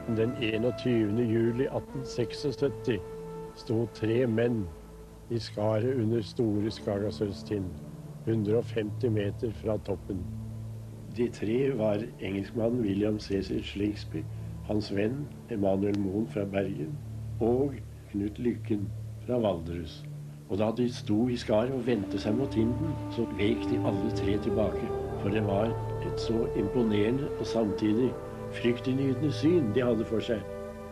Den 21. juli 1876 sto 3 menn i skaret under store Skagasølstind, 150 meter fra toppen. De 3 var engelskmannen William Cecil Slingsby, hans venn Emanuel Moen fra Bergen og Knut Lykken fra Valderus. Og da de sto i skaret og vendte seg mot tinden, så vek de alle 3 tilbake. For det var et så imponerende og samtidig fryktinngytende syn de hadde for seg.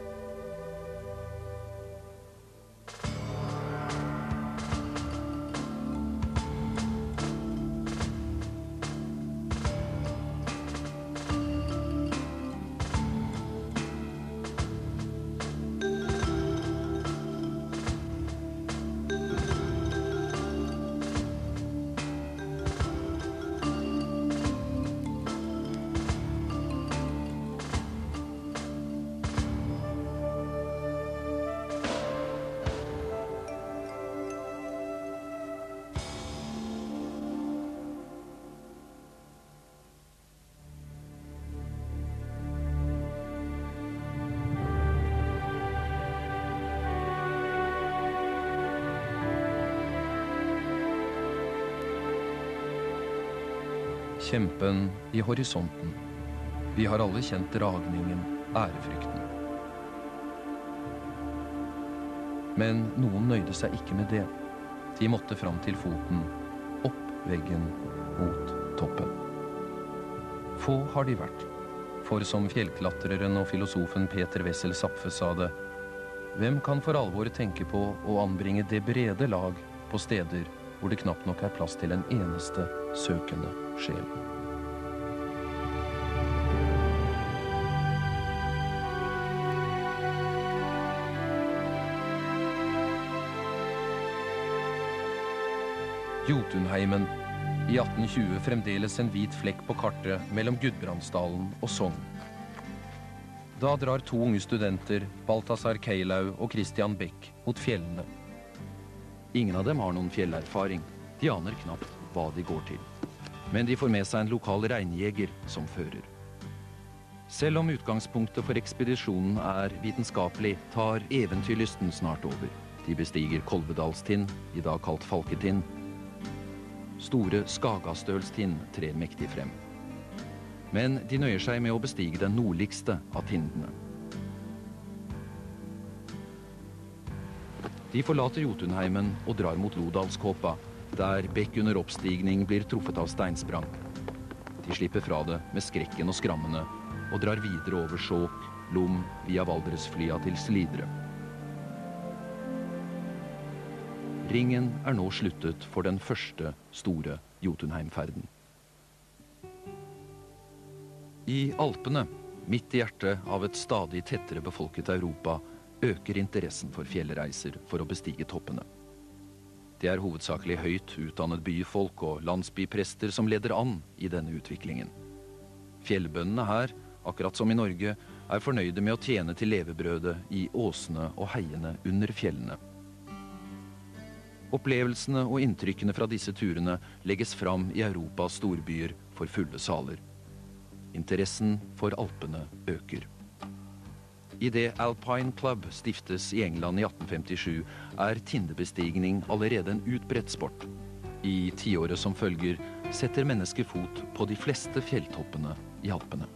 Kjempen i horisonten. Vi har alle kjent dragningen, ærefrykten. Men noen nøyde seg ikke med det. De måtte fram til foten, opp veggen, mot toppen. Få har de vært, for som fjellklatreren og filosofen Peter Wessel Zapfe sa det, hvem kan for alvor tenke på å anbringe det brede lag på steder hvor det knapt nok er plass til en eneste søkende sjel. Jotunheimen, i 1820 fremdeles en hvit flekk på kartet mellom Gudbrandsdalen og Sogn. Da drar 2 unge studenter, Balthasar Keilau og Christian Beck, mot fjellene. Ingen av dem har noen fjellerfaring. De aner knapt hva de går til. Men de får med seg en lokal reinjeger som fører. Selv om utgangspunktet for ekspedisjonen er vitenskapelig, tar eventyrlysten snart over. De bestiger Kolvedalstind, i dag kalt Falketind. Store Skagastølstind trer mektig frem. Men de nøyer seg med å bestige den nordligste av tindene. De forlater Jotunheimen og drar mot Lodalskåpa, der Beck under oppstigning blir truffet av steinsprang. De slipper fra det med skrekken og skrammene, og drar videre over Skjåk, Lom, via Valdresflya til Slidre. Ringen er nå sluttet for den første store Jotunheimferden. I Alpene, midt i hjertet av et stadig tettere befolket Europa, øker interessen for fjellreiser for å bestige toppene. Det er hovedsakelig høyt utdannet byfolk og landsbyprester som leder an i denne utviklingen. Fjellbøndene her, akkurat som i Norge, er fornøyde med å tjene til levebrødet i åsene og heiene under fjellene. Opplevelsene og inntrykkene fra disse turene legges fram i Europas storbyer for fulle saler. Interessen for Alpene øker. I det Alpine Club stiftes i England i 1857 er tindebestigning allerede en utbredt sport. I tiåret som følger setter mennesker fot på de fleste fjelltoppene i Alpene.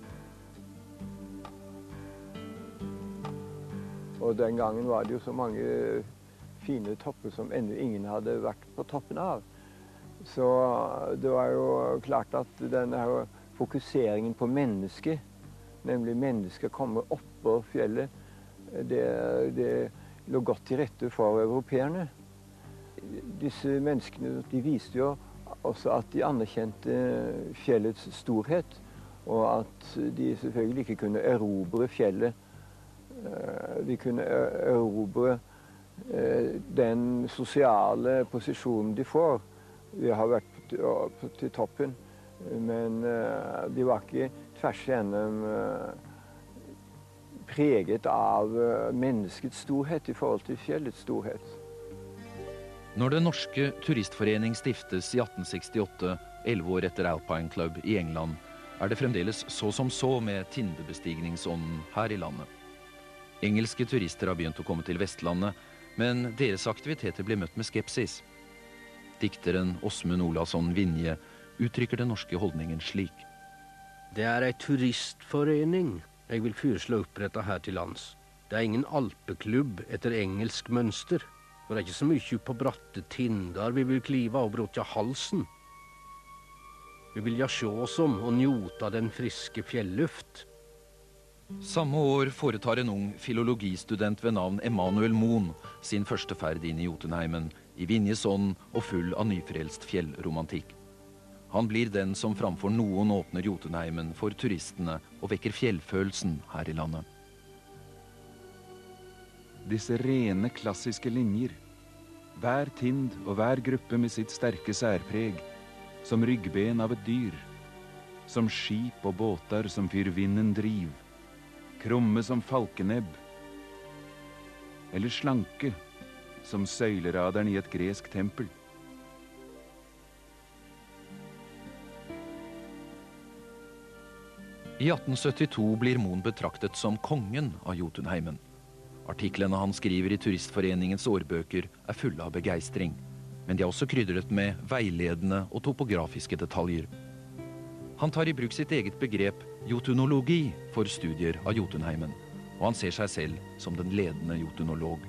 Og den gangen var det jo så mange fine topper som ennå ingen hadde vært på toppen av. Så det var jo klart at denne fokuseringen på mennesket, nemlig mennesket kommer oppå fjellet, det lå godt til rette for europeerne. Disse menneskene de viste jo også at de anerkjente fjellets storhet, og at de selvfølgelig ikke kunne erobre fjellet. De kunne erobre den sosiale posisjonen de får. Vi har vært til toppen, men de var ikke tvers igjennom preget av menneskets storhet i forhold til fjellets storhet. Når Den norske turistforening stiftes i 1868, 11 år etter Alpine Club i England, er det fremdeles så som så med tindebestigningsånden her i landet. Engelske turister har begynt å komme til Vestlandet, men deres aktiviteter ble møtt med skepsis. Dikteren Åsmund Olavsson Vinje uttrykker den norske holdningen slik. Det ei turistforening jeg vil foreslå oppretta her til lands. Det ingen alpeklubb etter engelsk mønster. For det ikke så mye på bratte tindar vi vil kliva og bråtja halsen. Vi vil ja sjå oss om og njota den friske fjelluft. Samme år foretar en ung filologistudent ved navn Emanuel Mohn sin første ferd inn i Jotunheimen, i Vinjes ånd og full av nyfrelst fjellromantikk. Han blir den som framfor noen åpner Jotunheimen for turistene og vekker fjellfølelsen her i landet. Disse rene, klassiske linjer. Hver tind og hver gruppe med sitt sterke særpreg, som ryggben av et dyr, som skip og båter som fyr vinden driv, krumme som falkenebb, eller slanke som søyleraderen i et gresk tempel. I 1872 blir Mohn betraktet som kongen av Jotunheimen. Artiklene han skriver i Turistforeningens årbøker er fulle av begeistring, men de er også krydret med veiledende og topografiske detaljer. Han tar i bruk sitt eget begrep jotunologi for studier av Jotunheimen, og han ser seg selv som den ledende jotunolog.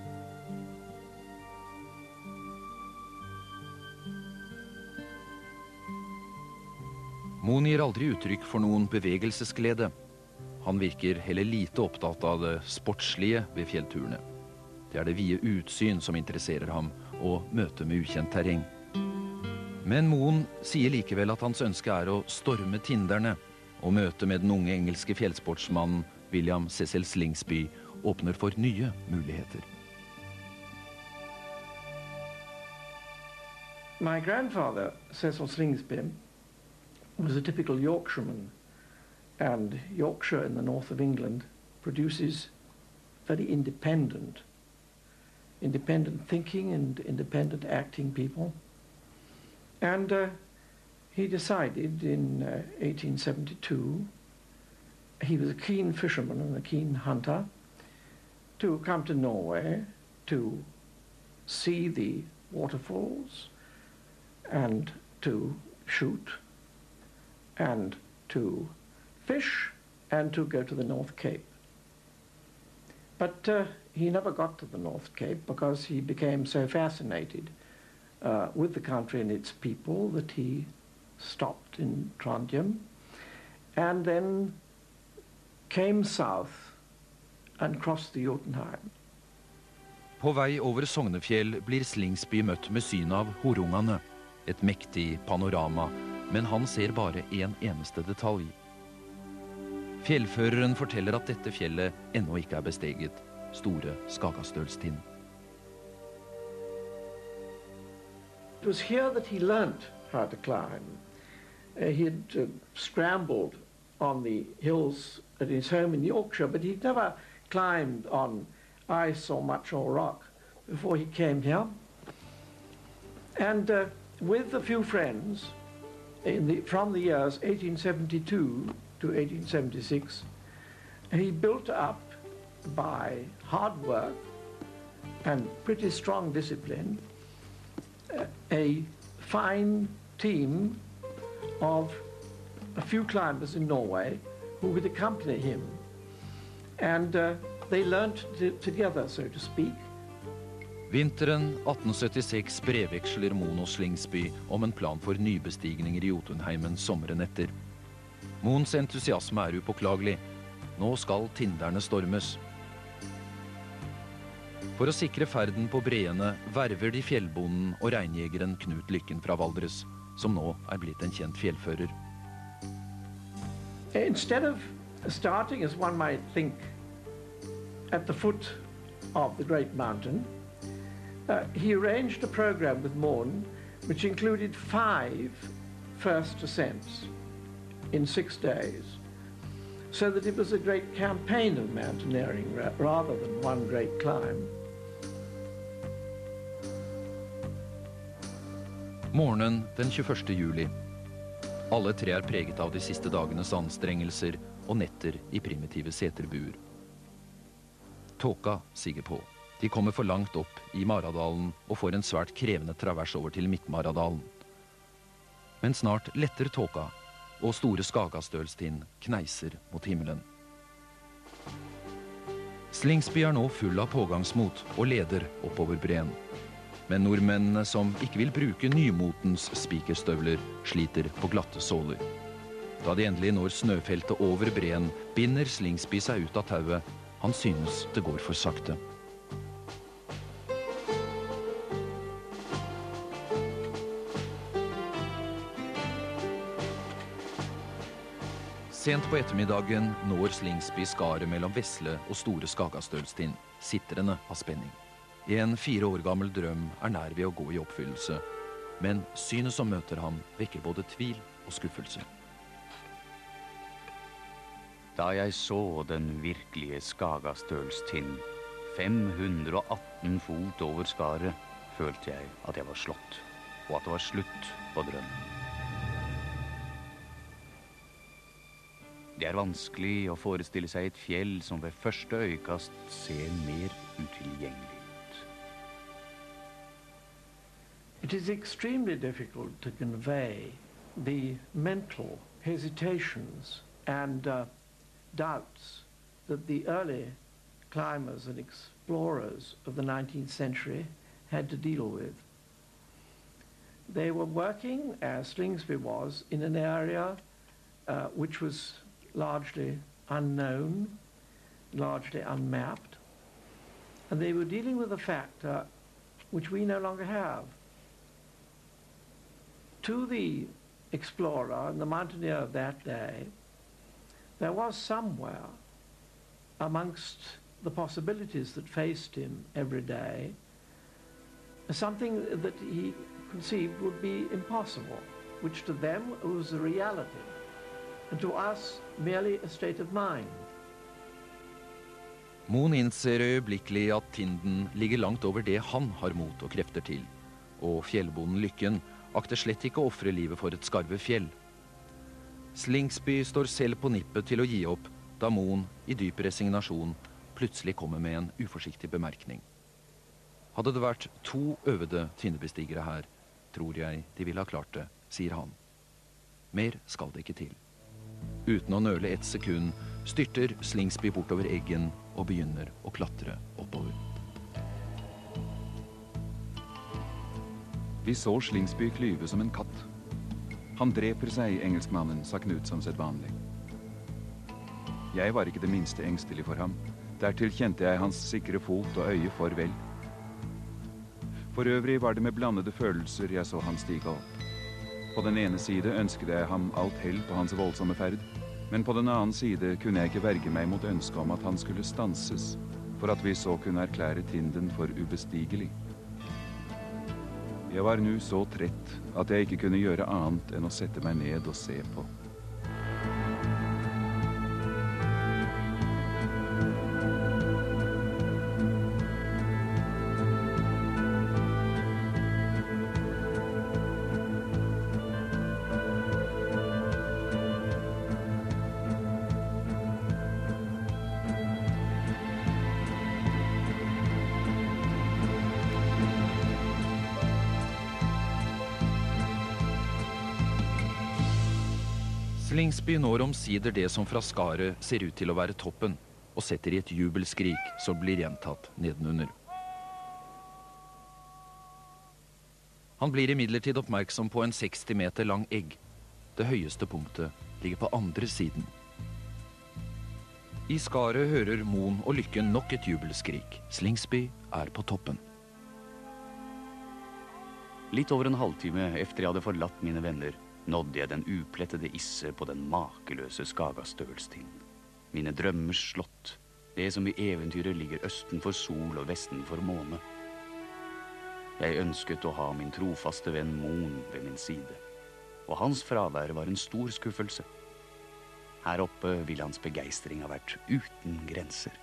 Mohn gir aldri uttrykk for noen bevegelsesglede. Han virker heller lite opptatt av det sportslige ved fjellturene. Det er det vide utsyn som interesserer ham, og møte med ukjent terreng. Men Mohn sier likevel at hans ønske er å storme tinderne, og møte med den unge engelske fjellsportsmannen William Cecil Slingsby åpner for nye muligheter. My grandfather, Cecil Slingsby, was a typical Yorkshireman, and Yorkshire in the north of England produces very independent thinking and independent acting people. And he decided in 1872, he was a keen fisherman and a keen hunter, to come to Norway to see the waterfalls and to shoot and to fish and to go to the North Cape. But he never got to the North Cape because he became so fascinated with the country and its people that he stopped in Trondheim and then came south and crossed the Jotunheim. På vei over Sognefjell blir Slingsby møtt med syn av Horungane, et mektig panorama, men han ser bare en eneste detalj. Fjellføreren forteller at dette fjellet ennå ikke er besteget, store Skagastølstind. It was here that he learnt how to climb. He'd scrambled on the hills at his home in Yorkshire, but he'd never climbed on ice or much or rock before he came here. And with a few friends, from the years 1872 to 1876, he built up by hard work and pretty strong discipline a fine team of a few climbers in Norway who would accompany him. And they learnt together, so to speak. Vinteren 1876 brevveksler Mohn og Slingsby om en plan for nybestigninger i Jotunheimen sommeren etter. Mohns entusiasme er upåklagelig. Nå skal tinderne stormes. For å sikre ferden på breene verver de fjellbonden og reinjegeren Knut Lykken fra Valdres, som nå er blitt en kjent fjellfører. Instead of starting, as one might think, at the foot of the great mountain, he arranged a program with Mohn which included 5 first ascents in 6 days, so that it was a great campaign of mountaineering rather than one great climb. Morgenen den 21. juli. Alle tre er preget av de siste dagenes anstrengelser og netter i primitive seterbuer. Tåka siger på. De kommer for langt opp i Maradalen og får en svært krevende travers over til Midt-Maradalen. Men snart letter tåka, og store Skagastølstind kneiser mot himmelen. Slingsby er nå full av pågangsmot og leder oppover breen. Men nordmennene som ikke vil bruke nymotens spikerstøvler, sliter på glatte såler. Da de endelig når snøfeltet over breen, binder Slingsby seg ut av tauet. Han synes det går for sakte. Sent på ettermiddagen når Slingsby skaret mellom Vesle og store Skagastølstind, sitrende av spenning. En 4 år gammel drøm er nær ved å gå i oppfyllelse, men synet som møter ham vekker både tvil og skuffelse. Da jeg så den virkelige Skagastølstind, 518 fot over skaret, følte jeg at jeg var slått, og at det var slutt på drømmen. Det er vanskelig å forestille seg et fjell som ved første øyekast ser mer utilgjengelig ut. It is extremely difficult to convey the mental hesitations and doubts that the early climbers and explorers of the 19th century had to deal with. They were working, as Slingsby was, in an area which was largely unknown, largely unmapped, and they were dealing with a factor which we no longer have. To the explorer and the mountaineer of that day, there was somewhere amongst the possibilities that faced him every day something that he conceived would be impossible, which to them was a reality, and to us merely a state of mind. Moen innser øyeblikkelig at Tinden ligger langt over det han har mot og krefter til, og fjellbonden Lykken akter slett ikke å offre livet for et skarve fjell. Slingsby står selv på nippet til å gi opp, da Moen i dyp resignasjon plutselig kommer med en uforsiktig bemerkning. Hadde det vært 2 øvede tindebestigere her, tror jeg de ville ha klart det, sier han. Mer skal det ikke til. Uten å nøle et sekund styrter Slingsby bortover eggen og begynner å klatre oppover. Vi så Slingsby klyve som en katt. Han dreper seg, engelskmannen, sa Knut som sedvanlig. Jeg var ikke det minste engstelig for ham. Dertil kjente jeg hans sikre fot og øye for vel. For øvrig var det med blandede følelser jeg så han stige opp. På den ene side ønsket jeg ham alt hell på hans voldsomme ferd, men på den annen side kunne jeg ikke verge meg mot ønsket om at han skulle stanses, for at vi så kunne erklære Tinden for ubestigelig. Jeg var nu så trett at jeg ikke kunne gjøre annet enn å sette meg ned og se på. Slingsby når omsider det som fra skaret ser ut til å være toppen, og setter i et jubelskrik som blir gjentatt nedenunder. Han blir imidlertid oppmerksom på en 60 meter lang egg. Det høyeste punktet ligger på andre siden. I skaret hører Moen og Lykken nok et jubelskrik. Slingsby er på toppen. Litt over en halvtime efter jeg hadde forlatt mine venner, nådde jeg den uplettede isse på den makeløse Skagastølstind. Mine drømmers slott, det som i eventyret ligger østen for sol og vesten for måne. Jeg ønsket å ha min trofaste venn Moen ved min side, og hans fravær var en stor skuffelse. Her oppe ville hans begeistring ha vært uten grenser.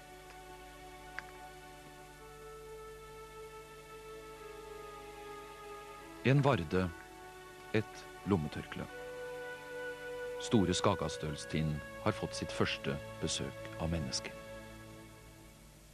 En varde, et lommetørkle. Store Skagastølstind har fått sitt første besøk av mennesket.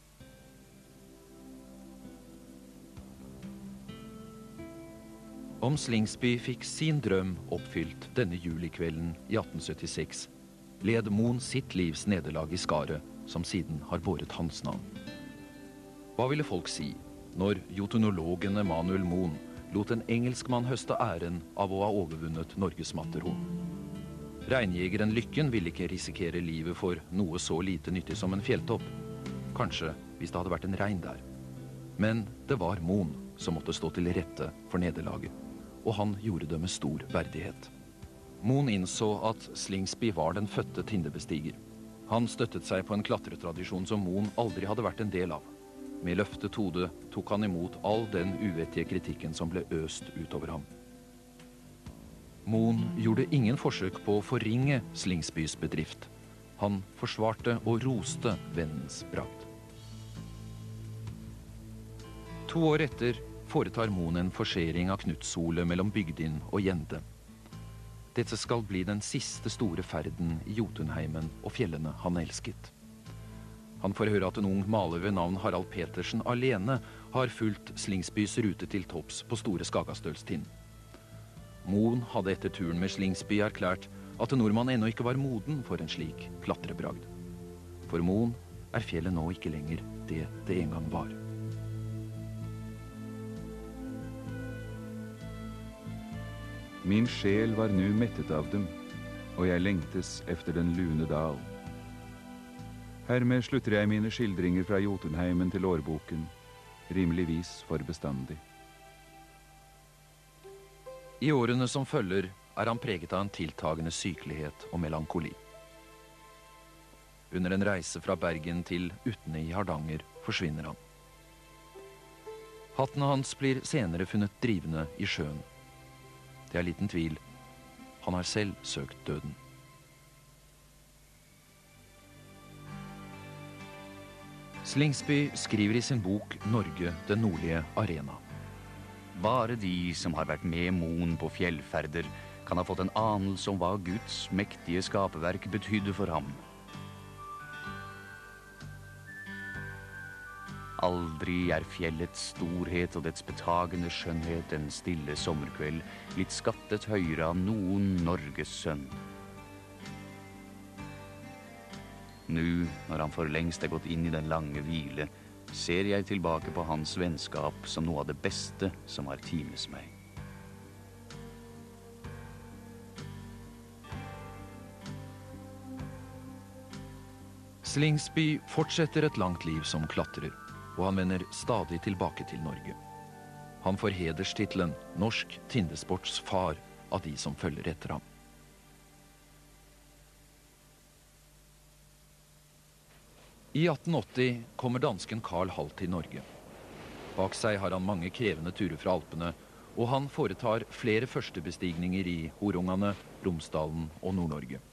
Om Slingsby fikk sin drøm oppfylt denne julikvelden i 1876, led Moen sitt livs nederlag i skaret, som siden har båret hans navn. Hva ville folk si når jotunologen Emanuel Moen lot en engelskmann høste æren av å ha overvunnet Norges Matterhorn? Regnjegeren Lykken ville ikke risikere livet for noe så lite nyttig som en fjelltopp. Kanskje hvis det hadde vært en regn der. Men det var Moen som måtte stå til rette for nederlaget, og han gjorde det med stor verdighet. Moen innså at Slingsby var den fødte tindebestiger. Han støttet seg på en klatretradisjon som Moen aldri hadde vært en del av. Med løftet hode tok han imot all den uvettige kritikken som ble øst utover ham. Moen gjorde ingen forsøk på å forringe Slingsbys bedrift. Han forsvarte og roste vennens bragd. 2 år etter foretar Moen en forsering av Knutshole mellom Bygdin og Gjende. Dette skal bli den siste store ferden i Jotunheimen og fjellene han elsket. Han får høre at en ung maler ved navn Harald Petersen alene har fulgt Slingsbys rute til topps på Store Skagastølstind. Moen hadde etter turen med Slingsby erklært at nordmann ennå ikke var moden for en slik klatrebragd. For Moen er fjellet nå ikke lenger det det en gang var. Min sjel var nu mettet av dem, og jeg lengtes efter den lune dal. Hermed slutter jeg mine skildringer fra Jotunheimen til årboken, rimeligvis for bestandig. I årene som følger er han preget av en tiltagende sykelighet og melankoli. Under en reise fra Bergen til Utne i Hardanger forsvinner han. Hatten hans blir senere funnet drivende i sjøen. Det er liten tvil. Han har selv søkt døden. Slingsby skriver i sin bok Norge, den nordlige arena. Bare de som har vært med Moen på fjellferder, kan ha fått en anelse om hva Guds mektige skaperverk betydde for ham. Aldri er fjellets storhet og dets betagende skjønnhet en stille sommerkveld blitt skattet høyere av noen Norges sønn. Nu, når han for lengst er gått inn i den lange hvile, ser jeg tilbake på hans vennskap som noe av det beste som har times meg. Slingsby fortsetter et langt liv som klatrer, og han vender stadig tilbake til Norge. Han får hederstittelen Norsk Tindesports far av de som følger etter ham. I 1880 kommer dansken Carl Hall til Norge. Bak seg har han mange krevende turer fra Alpene, og han foretar flere førstebestigninger i Horungane, Romsdalen og Nord-Norge.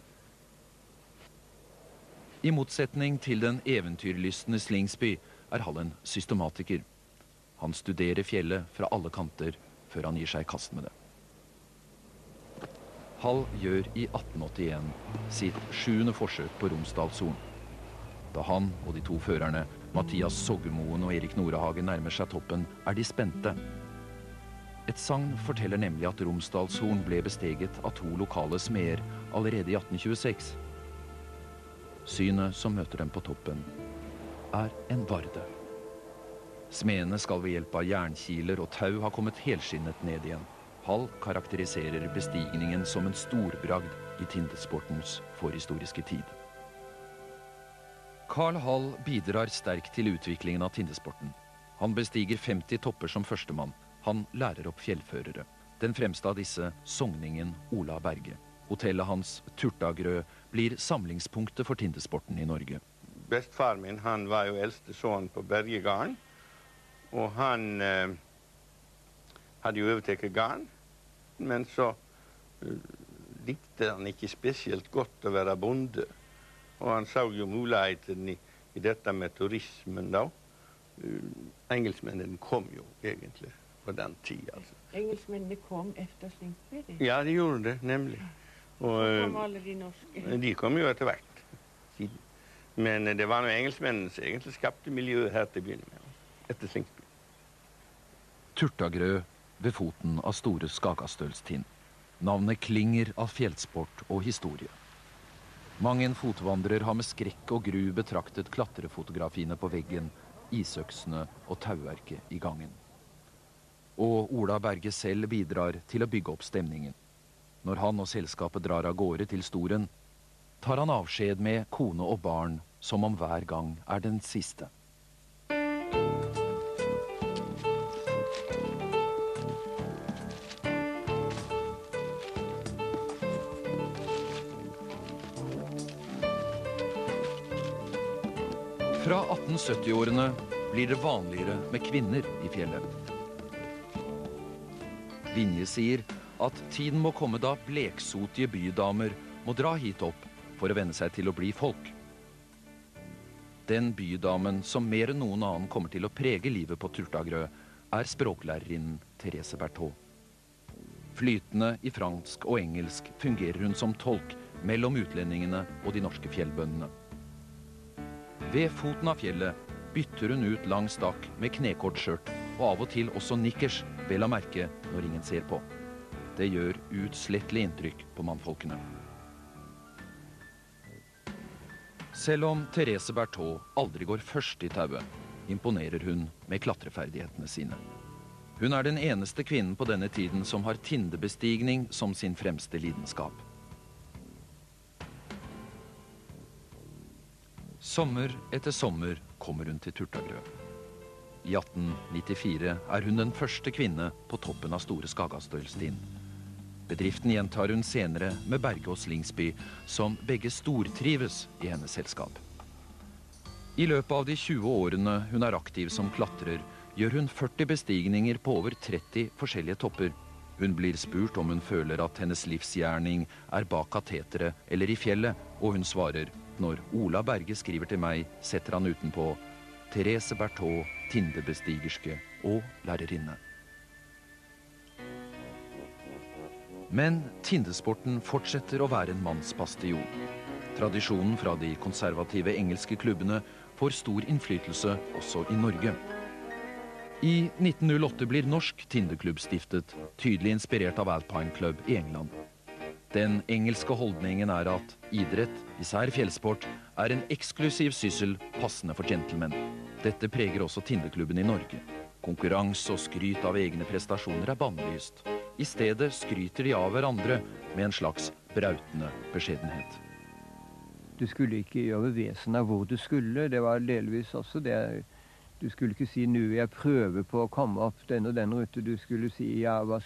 I motsetning til den eventyrlystne Slingsby er Hall en systematiker. Han studerer fjellet fra alle kanter før han gir seg i kast med det. Hall gjør i 1881 sitt 7. forsøk på Romsdalshorn. Da han og de 2 førerne, Mathias Soggemoen og Erik Norehagen, nærmer seg toppen, er de spente. Et sagn forteller nemlig at Romsdalshorn ble besteget av 2 lokale smeder allerede i 1826. Synet som møter dem på toppen er en varde. Smedene skal ved hjelp av jernkiler og tau ha kommet helskinnet ned igjen. Hall karakteriserer bestigningen som en storbragd i tindesportens forhistoriske tid. Carl Hall bidrar sterkt til utviklingen av tindesporten. Han bestiger 50 topper som førstemann. Han lærer opp fjellførere. Den fremste av disse, sogningen Ola Berge. Hotellet hans, Turtagrø, blir samlingspunktet for tindesporten i Norge. Bestfar min, han var jo eldste sønn på Bergegarden, og han hadde jo overtaket garn, men så likte han ikke spesielt godt å være bonde. Og han så jo muligheten i dette med turismen da. Engelskmennene kom jo egentlig på den tid. Altså. Engelskmennene kom efter Slingsby? Ja, de gjorde det, nemlig. Og, kom alle de norske? De kom jo etter hvert. Men det var noe engelskmennene som egentlig skapte miljøet her til å begynne med, etter Slingsby. Turtagrø, ved foten av Store Skagastølstind. Navnet klinger av fjellsport og historie. Mang en fotvandrer har med skrekk og gru betraktet klatrefotografiene på veggen, isøksene og tauverket i gangen. Og Ola Berge selv bidrar til å bygge opp stemningen. Når han og selskapet drar av gårde til Storen, tar han avskjed med kone og barn som om hver gang er den siste. Fra 1870-årene blir det vanligere med kvinner i fjellet. Vinje sier at tiden må komme da bleksotige bydamer må dra hit opp for å venne seg til å bli folk. Den bydamen som mer enn noen annen kommer til å prege livet på Turtagrø, er språklærerinnen Therese Berthaud. Flytende i fransk og engelsk fungerer hun som tolk mellom utlendingene og de norske fjellbøndene. Ved foten av fjellet bytter hun ut lang stakk med knekort skjørt, og av og til også nikkers, vel å merke når ingen ser på. Det gjør utslettelig inntrykk på mannfolkene. Selv om Therese Berthaud aldri går først i tauet, imponerer hun med klatreferdighetene sine. Hun er den eneste kvinnen på denne tiden som har tindebestigning som sin fremste lidenskap. Sommer etter sommer kommer hun til Turtagrø. I 1894 er hun den første kvinne på toppen av Store Skagastølstind. Bedriften gjentar hun senere med Berge og Slingsby, som begge stortrives i hennes selskap. I løpet av de 20 årene hun er aktiv som klatrer, gjør hun 40 bestigninger på over 30 forskjellige topper. Hun blir spurt om hun føler at hennes livsgjerning er bak kateteret eller i fjellet, og hun svarer: når Ola Berge skriver til meg, setter han utenpå Therese Berthaud, tindebestigerske og lærerinne. Men tindesporten fortsetter å være en mannsbastion. Tradisjonen fra de konservative engelske klubbene får stor innflytelse også i Norge. I 1908 blir Norsk Tindeklubb stiftet, tydelig inspirert av Alpine Club i England. Den engelske holdningen er at idrett, især fjellsport, er en eksklusiv syssel passende for gentlemen. Dette preger også Tindeklubben i Norge. Konkurranse og skryt av egne prestasjoner er bannlyst. I stedet skryter de av hverandre med en slags brautende beskjedenhet. Du skulle ikke gjøre vesen av hvor du skulle. Det var delvis også det. Du skulle ikke si, nå jeg prøver på å komme opp den og den rute. Du skulle si,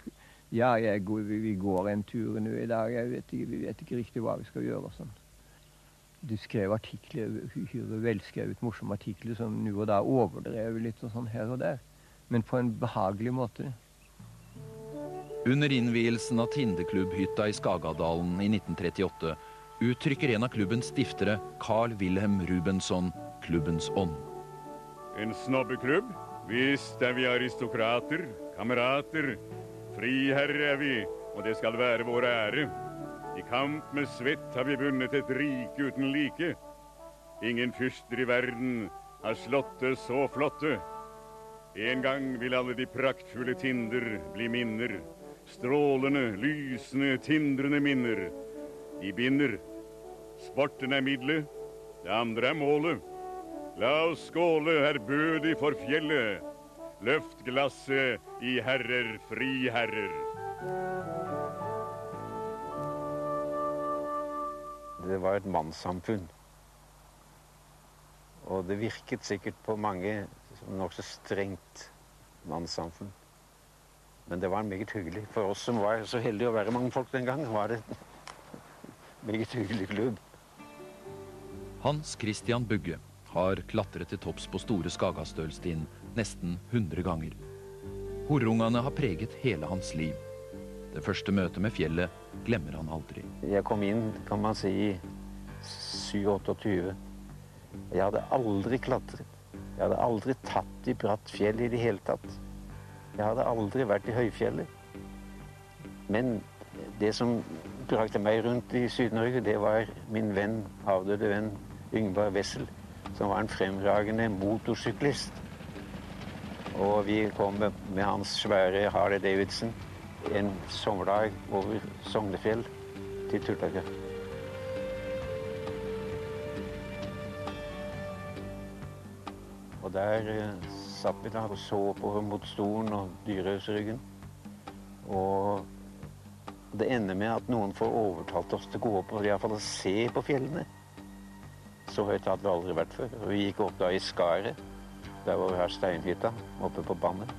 vi går en tur nå i dag. Vi vet ikke riktig hva vi skal gjøre. Sånn. Du skrev artikler, velskrevet morsomme artikler som nå og da overdrev litt og sånn her og der. Men på en behagelig måte. Under innvielsen av Tindeklubbhytta i Skagadalen i 1938 uttrykker en av klubbens stiftere, Carl Wilhelm Rubensson, klubbens ånd. En snobbeklubb? Visst er vi aristokrater, kamerater. Friherre er vi, og det skal være vår ære. I kamp med svett har vi vunnet et rike uten like. Ingen fyrster i verden har slått det så flotte. En gang vil alle de praktfulle tinder bli minner. Strålende, lysende, tindrende minner. De binder. Sporten er middelet, det andre er målet. La oss skåle, ærbødig for fjellet. Løft glasset i herrer, friherrer. Det var et mannssamfunn. Og det virket sikkert på mange som nokså strengt mannssamfunn. Men det var meget hyggelig. For oss som var så heldige å være mange folk den gangen, var det en meget hyggelig klubb. Hans Christian Bugge har klatret til topps på Store Skagastølstind nesten 100 ganger. Horungene har preget hele hans liv. Det første møtet med fjellet glemmer han aldri. Jeg kom inn, kan man si, i 27-28. Jeg hadde aldri klatret. Jeg hadde aldri tatt i bratt fjell i det hele tatt. Jeg hadde aldri vært i høyfjellet. Men det som brakte meg rundt i Syd-Norge, det var min venn, avdøde venn, Yngvar Wessel, som var en fremragende motorsyklist. Og vi kom med hans svære Harley Davidson en sommerdag over Sognefjell til Turtaka. Og der satt vi da og så på mot stolen og Dyrehusryggen. Og det ender med at noen får overtalt oss til å gå opp og i hvert fall å se på fjellene. Så høyt hadde vi aldri vært før. Og vi gikk opp da i Skaret, der hvor vi har steinhytta, oppe på Bammen.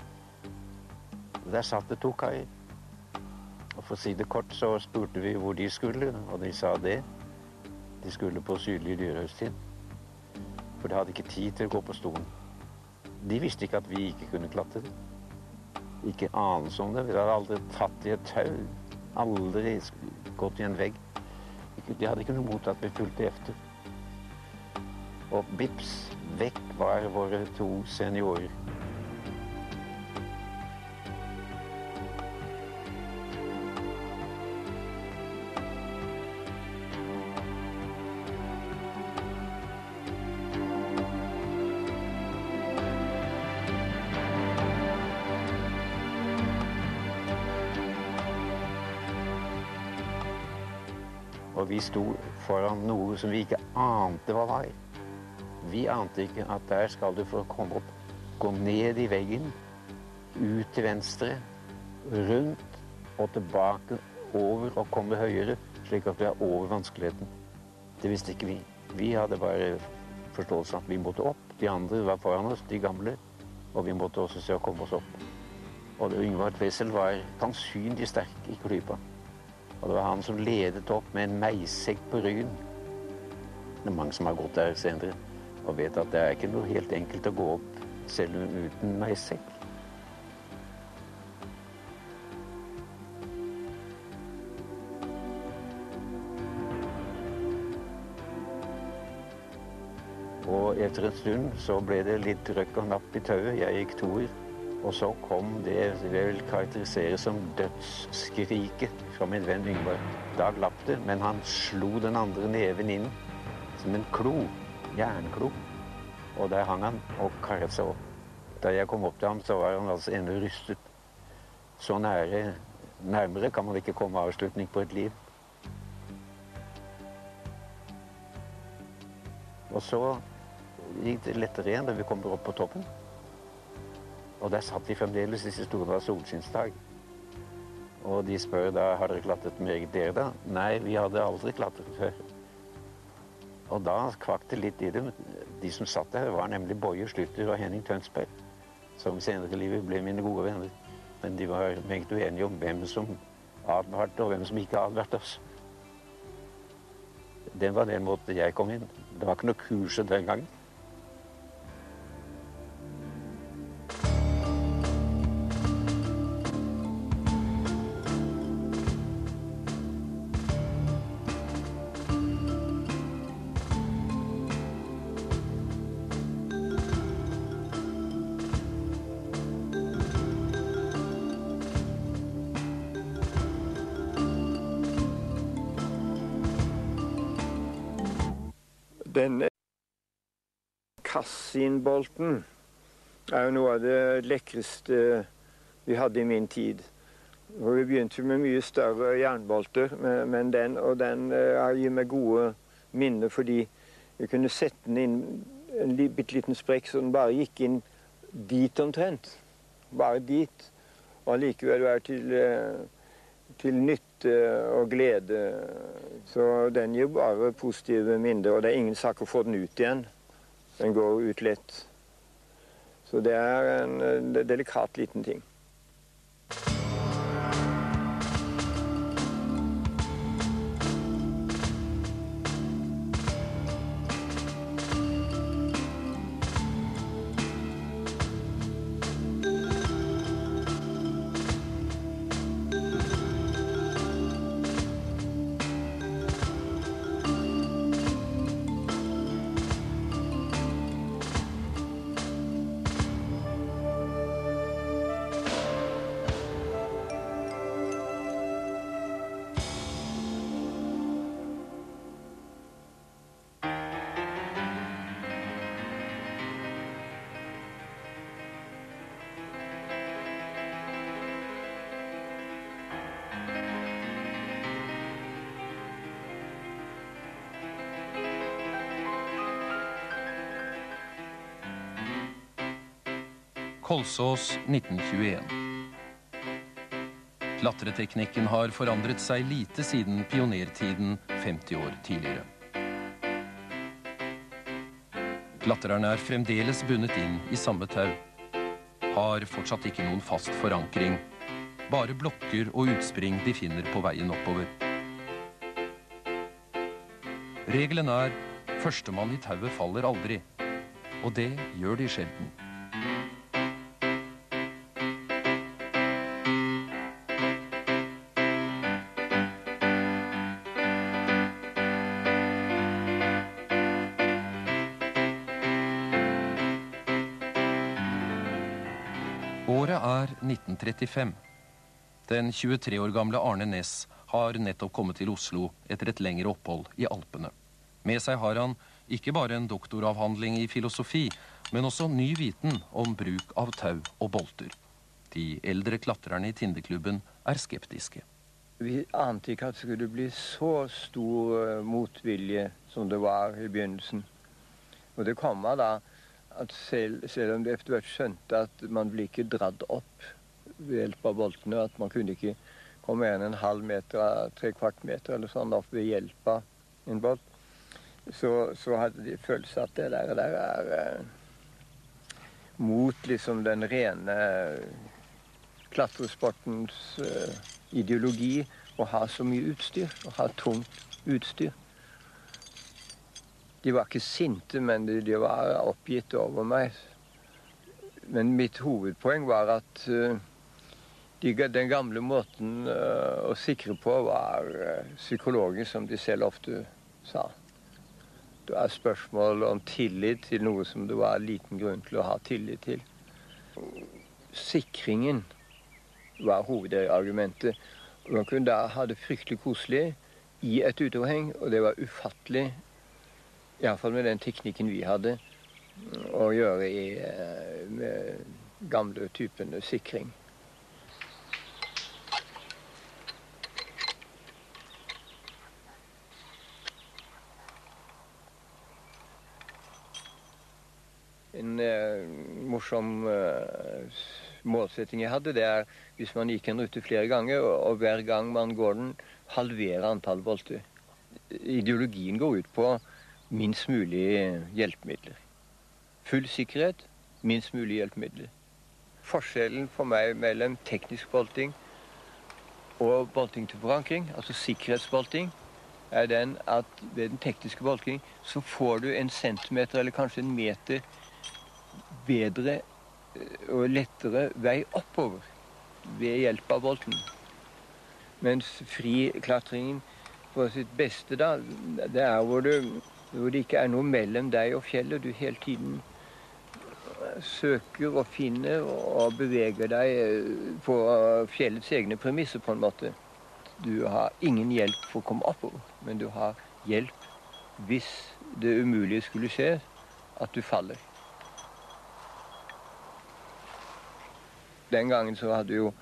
Der satt det 2 kaier. Og for å si det kort så spurte vi hvor de skulle, og de sa det. De skulle på Sydlig Dyrehustid. For de hadde ikke tid til å gå på stolen. De visste ikke at vi ikke kunne klatre. Ikke anelse om det. Vi hadde aldri tatt i et tau. Aldri gått i en vegg. De hadde ikke noe mot at vi fulgte efter. Og bips, vekk var våre 2 seniorer. Og vi sto foran noe som vi ikke ante hva var. Vi ante ikke at der skal du for å komme opp, gå ned i veggen, ut til venstre, rundt og tilbake, over og komme høyere, slik at vi er over vanskeligheten. Det visste ikke vi. Vi hadde bare forståelse at vi måtte opp. De andre var foran oss, de gamle, og vi måtte også se å komme oss opp. Og Yngvar Tvessel var sannsynlig sterk i klypa. Og det var han som ledet opp med en meissekk på ryggen. Det er mange som har gått der senere og vet at det er ikke noe helt enkelt å gå opp selv uten meissekk. Og etter en stund så ble det litt røkk og napp i tauet. Jeg gikk toer. Og så kom det jeg vil karakterisere som dødsskriket fra min venn Yngvar. Da glapp det, men han slo den andre neven inn som en klo, jernklo. Og der hang han og karret seg opp. Da jeg kom opp til ham, så var han altså enda rystet. Så nærmere kan man ikke komme avslutning på et liv. Og så gikk det lettere igjen da vi kommer opp på toppen. Og der satt de fremdeles, disse store solskinnsdag. Og de spør da, har dere klatret meget dere da? Nei, vi hadde aldri klatret før. Og da kvakk det litt i dem. De som satt der var nemlig Boje Slutter og Henning Tønsberg, som senere i livet ble mine gode venner. Men de var meget uenige om hvem som advarte og hvem som ikke advarte oss. Det var den måten jeg kom inn. Det var ikke noe kurset den gangen. Denne Cassin-bolten er jo noe av det lekreste vi hadde i min tid. Og vi begynte med mye større jernbolter, men den gir meg gode minner, fordi vi kunne sette den inn en bitte liten sprekk, så den bare gikk inn dit omtrent. Bare dit. Og likevel være til nytte og glede. Så den gir bare positive minner, og det er ingen sak å få den ut igjen. Den går ut lett. Så det er en delikat liten ting. Kolsås 1921. Klatreteknikken har forandret seg lite siden pionertiden 50 år tidligere. Klatrerne er fremdeles bundet inn i samme tau. Har fortsatt ikke noen fast forankring. Bare blokker og utspring de finner på veien oppover. Regelen er, førstemann i tauet faller aldri. Og det gjør de sjelden. Året er 1935. Den 23 år gamle Arne Næss har nettopp kommet til Oslo etter et lengre opphold i Alpene. Med seg har han ikke bare en doktoravhandling i filosofi, men også ny viten om bruk av tau og bolter. De eldre klatrerne i Tindeklubben er skeptiske. Vi ante ikke at det skulle bli så stor motvilje som det var i begynnelsen. Og det kommer da at selv om de etter hvert skjønte at man ble ikke dratt opp ved hjelp av boltene, at man kunne ikke komme en halv meter, 3/4 meter eller sånn opp ved hjelp av en bolt, så hadde de følelse at det der er mot liksom den rene klatresportens ideologi å ha så mye utstyr, å ha tungt utstyr. De var ikke sinte, men de var oppgitt over meg. Men mitt hovedpoeng var at den gamle måten å sikre på var psykologisk, som de selv ofte sa. Det er spørsmål om tillit til noe som det var liten grunn til å ha tillit til. Sikringen var hovedargumentet. Man kunne da ha det fryktelig koselig i et utoverheng, og det var ufattelig, i hvert fall med den teknikken vi hadde, å gjøre med gamle typene sikring. En morsom målsetting jeg hadde, det er hvis man gikk en rute flere ganger, og hver gang man går den, halvere antall bolter. Ideologien går ut på minst mulig hjelpemidler. Full sikkerhet, minst mulig hjelpemidler. Forskjellen for meg mellom teknisk bolting og bolting til forankring, altså sikkerhetsbolting, er den at ved den tekniske bolting så får du en centimeter eller kanskje en meter bedre og lettere vei oppover ved hjelp av bolten. Mens friklatringen på sitt beste da, det er hvor det ikke er noe mellom deg og fjellet. Du hele tiden søker og finner og beveger deg på fjellets egne premisser på en måte. Du har ingen hjelp for å komme oppover, men du har hjelp hvis det umulige skulle skje, at du faller. Den gangen så hadde jo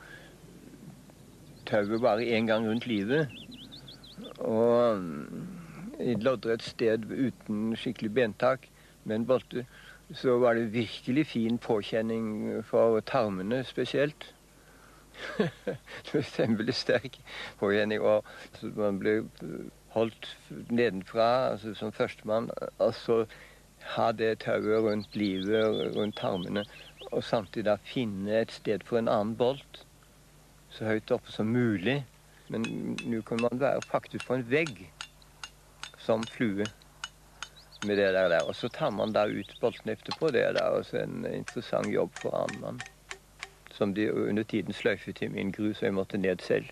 tauet bare en gang rundt livet, og i et loddrett sted uten skikkelig bentak med en bolte, så var det virkelig fin påkjenning for tarmene spesielt. Det var veldig sterk påkjenning, og man ble holdt nedenfra, altså som førstemann, og så ha det tauet rundt livet, rundt tarmene, og samtidig da finne et sted for en annen bolt, så høyt oppe som mulig. Men nå kan man være faktisk på en vegg, som flue, med det der. Og så tar man da ut bolten etterpå. Det er da også en interessant jobb for annen mann, som de under tiden sløyfet til min gru, så jeg måtte ned selv.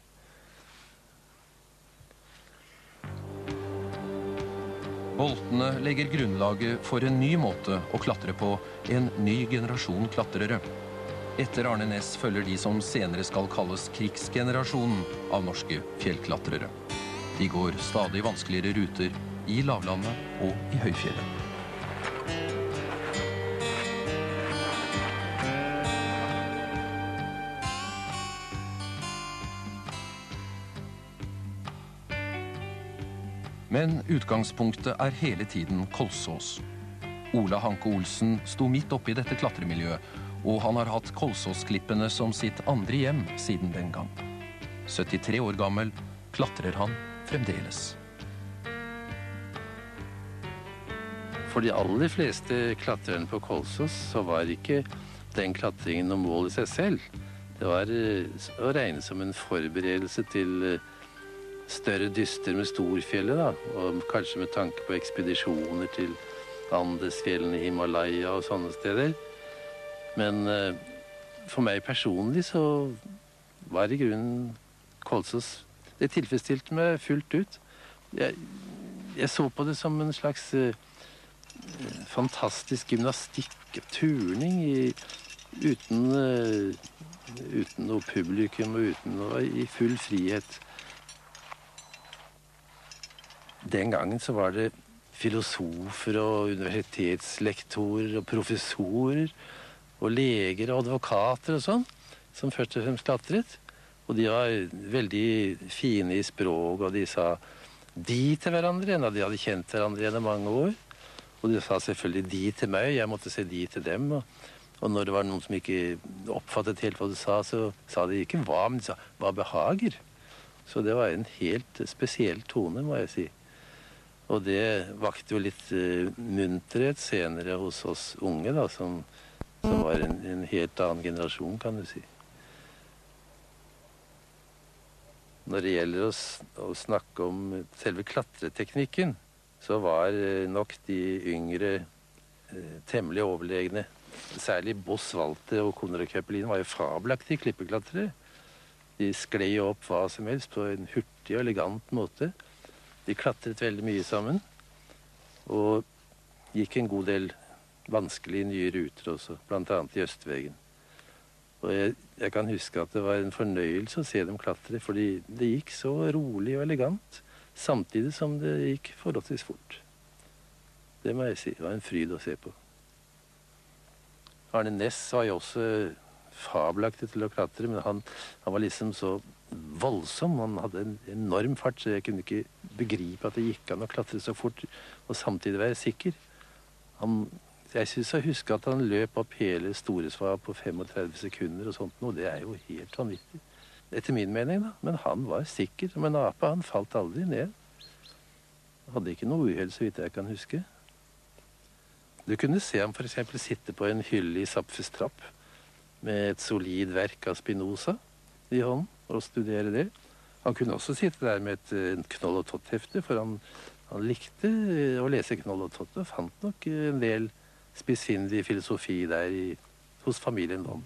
Boltene legger grunnlaget for en ny måte å klatre på, en ny generasjon klatrere. Etter Arne Næss følger de som senere skal kalles krigsgenerasjonen av norske fjellklatrere. De går stadig vanskeligere ruter i lavlandet og i høyfjellet. Men utgangspunktet er hele tiden Kolsås. Ola Hanke Olsen sto midt oppe i dette klatremiljøet, og han har hatt Kolsåsklippene som sitt andre hjem siden den gang. 73 år gammel klatrer han fremdeles. For de aller fleste klatrerne på Kolsås så var ikke den klatringen noe mål i seg selv. Det var å regne som en forberedelse til større dyster med Storfjellet, da, og kanskje med tanke på ekspedisjoner til Andesfjellene, Himalaya og sånne steder. Men for meg personlig så var i grunnen Kolsås, det tilfredsstilte meg fullt ut. Jeg så på det som en slags fantastisk gymnastikk, turning uten noe publikum og i full frihet. Den gangen så var det filosofer og universitetslektorer og professorer og leger og advokater og sånn, som først og fremst klatret. Og de var veldig fine i språk, og de sa de til hverandre, enda de hadde kjent hverandre gjennom mange år. Og de sa selvfølgelig de til meg, jeg måtte si de til dem. Og når det var noen som ikke oppfattet helt hva du sa, så sa de ikke hva, men de sa hva behager. Så det var en helt spesiell tone, må jeg si. Og det vakte jo litt munterhet senere hos oss unge, da, som var en helt annen generasjon, kan du si. Når det gjelder å snakke om selve klatreteknikken, så var nok de yngre temmelig overlegne. Særlig Boss Walter og Konrad Köppelin var jo fabelaktige klippeklatrere. De sklei opp hva som helst på en hurtig og elegant måte. De klatret veldig mye sammen, og gikk en god del vanskelige nye ruter også, blant annet i Østvegen. Og jeg kan huske at det var en fornøyelse å se dem klatre, fordi det gikk så rolig og elegant, samtidig som det gikk forholdsvis fort. Det må jeg si, det var en fryd å se på. Arne Næss var jo også fabelaktig til å klatre, men han var liksom så voldsom, han hadde en enorm fart, så jeg kunne ikke begripe at det gikk an å klatre så fort, og samtidig være sikker. Jeg synes jeg husker at han løp opp hele Storesvab på 35 sekunder og sånt, og det er jo helt vanvittig. Etter min mening da, men han var sikker, men ape, han falt aldri ned. Han hadde ikke noe uheld, så vidt jeg kan huske. Du kunne se ham for eksempel sitte på en hylle i Zapfes trapp, med et solid verk av Spinoza i hånden, og studere det. Han kunne også sitte der med et Knoll og Tott-hefte, for han likte å lese Knoll og Tott, og fant nok en del spissfindig filosofi der hos familien Lom.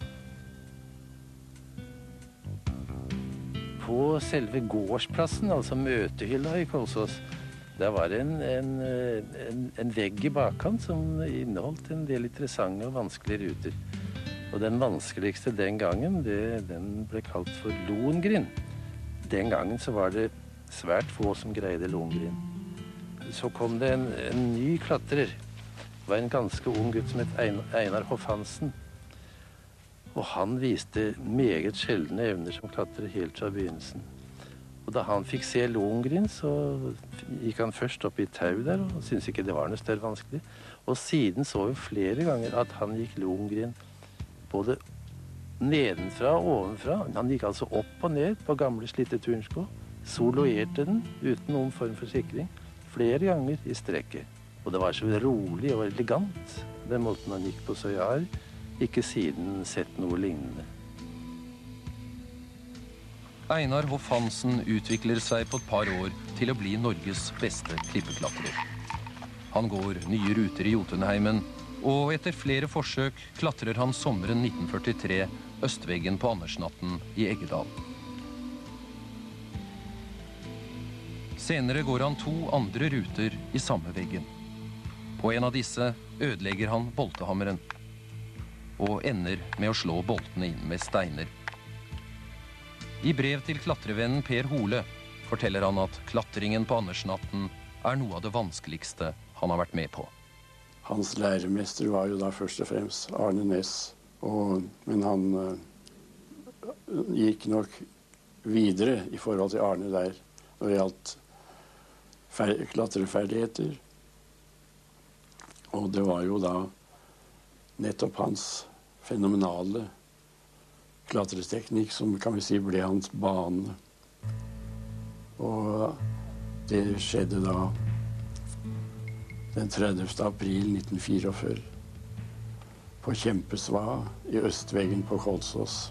På selve gårdsplassen, altså møtehylla i Kolsås, der var det en vegg i bakkant som inneholdt en del interessante og vanskelige ruter. Og den vanskeligste den gangen, den ble kalt for Lohengrin. Den gangen så var det svært få som greide Lohengrin. Så kom det en ny klatrer. Det var en ganske ung gutt som het Einar Hoff Hansen. Og han viste meget sjeldne evner som klatrer helt fra begynnelsen. Og da han fikk se Lohengrin, så gikk han først opp i tau der, og syntes ikke det var noe større vanskelig. Og siden så vi flere ganger at han gikk Lohengrin både nedenfra og ovenfra. Han gikk altså opp og ned på gamle slitte turnsko, soloerte den uten noen form for sikring, flere ganger i strekket. Og det var så rolig og elegant, den måten han gikk på, så jeg har ikke siden sett noe lignende. Einar Hoff Hansen utvikler seg på et par år til å bli Norges beste klippeklatrer. Han går nye ruter i Jotunheimen, og etter flere forsøk klatrer han sommeren 1943 Østveggen på Andersnatten i Eggedal. Senere går han 2 andre ruter i samme veggen. På en av disse ødelegger han boltehammeren, og ender med å slå boltene inn med steiner. I brev til klatrevennen Per Hole forteller han at klatringen på Andersnatten er noe av det vanskeligste han har vært med på. Hans læremester var jo da først og fremst Arne Næss, men han gikk nok videre i forhold til Arne der når det gjaldt klatreferdigheter. Og det var jo da nettopp hans fenomenale klatreteknikk som kan vi si ble hans bane. Og det skjedde da den 30. april 1944 på Kjempesva i østveggen på Kolsås.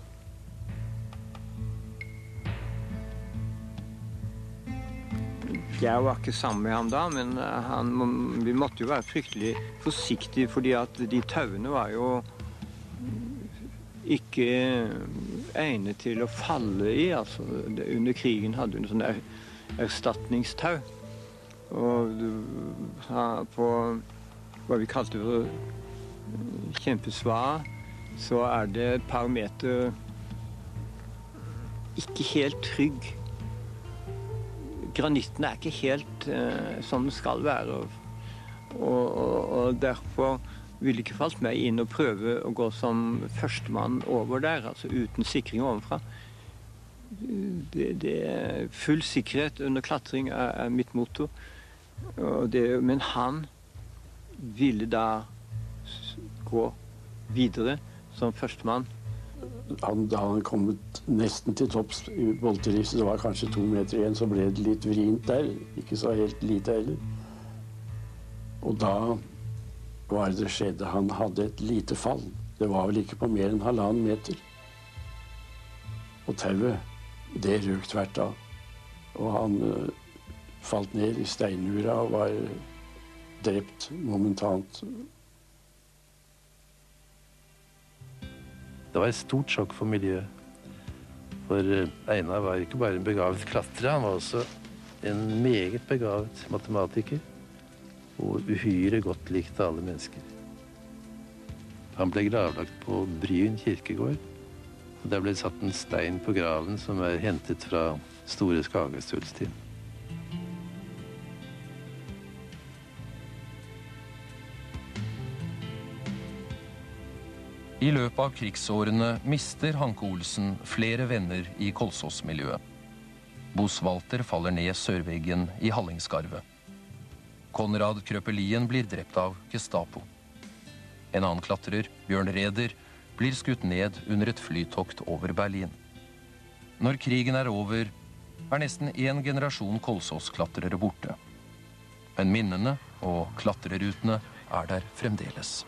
Jeg var ikke sammen med ham da, men vi måtte jo være fryktelig forsiktige, fordi at de tauene var jo ikke egnet til å falle i. Altså, under krigen hadde vi en sånn erstatningstau. Og på hva vi kalte for Kjempesva, så det et par meter ikke helt trygg. Granitten ikke helt som den skal være. Og derfor ville det ikke falt meg inn å prøve å gå som førstemann over der, altså uten sikring ovenfra. Full sikkerhet under klatring mitt motto. Men han ville da gå videre som førstemann. Da han kommet nesten til topps i bolteriset, det var kanskje 2 meter igjen, så ble det litt vrient der, ikke så helt lite heller. Og da var det skjedde, han hadde et lite fall. Det var vel ikke på mer enn 1,5 meter. Og tauet, det røk tvert av. Og han falt ned i steinmura og var drept momentant. Det var et stort sjokk for miljøet. For Einar var ikke bare en begavet klatrer, han var også en meget begavet matematiker. Og uhyre godt likt av alle mennesker. Han ble gravlagt på Bryn kirkegård. Og der ble satt en stein på graven som hentet fra Store Skagastølstind. I løpet av krigsårene mister Hanke Olsen flere venner i Kolsås-miljøet. Bos Walter faller ned sørveggen i Hallingskarvet. Konrad Krøpelien blir drept av Gestapo. En annen klatrer, Bjørn Reder, blir skutt ned under et flytokt over Berlin. Når krigen over, nesten en generasjon Kolsås-klatrere borte. Men minnene og klatrerutene der fremdeles.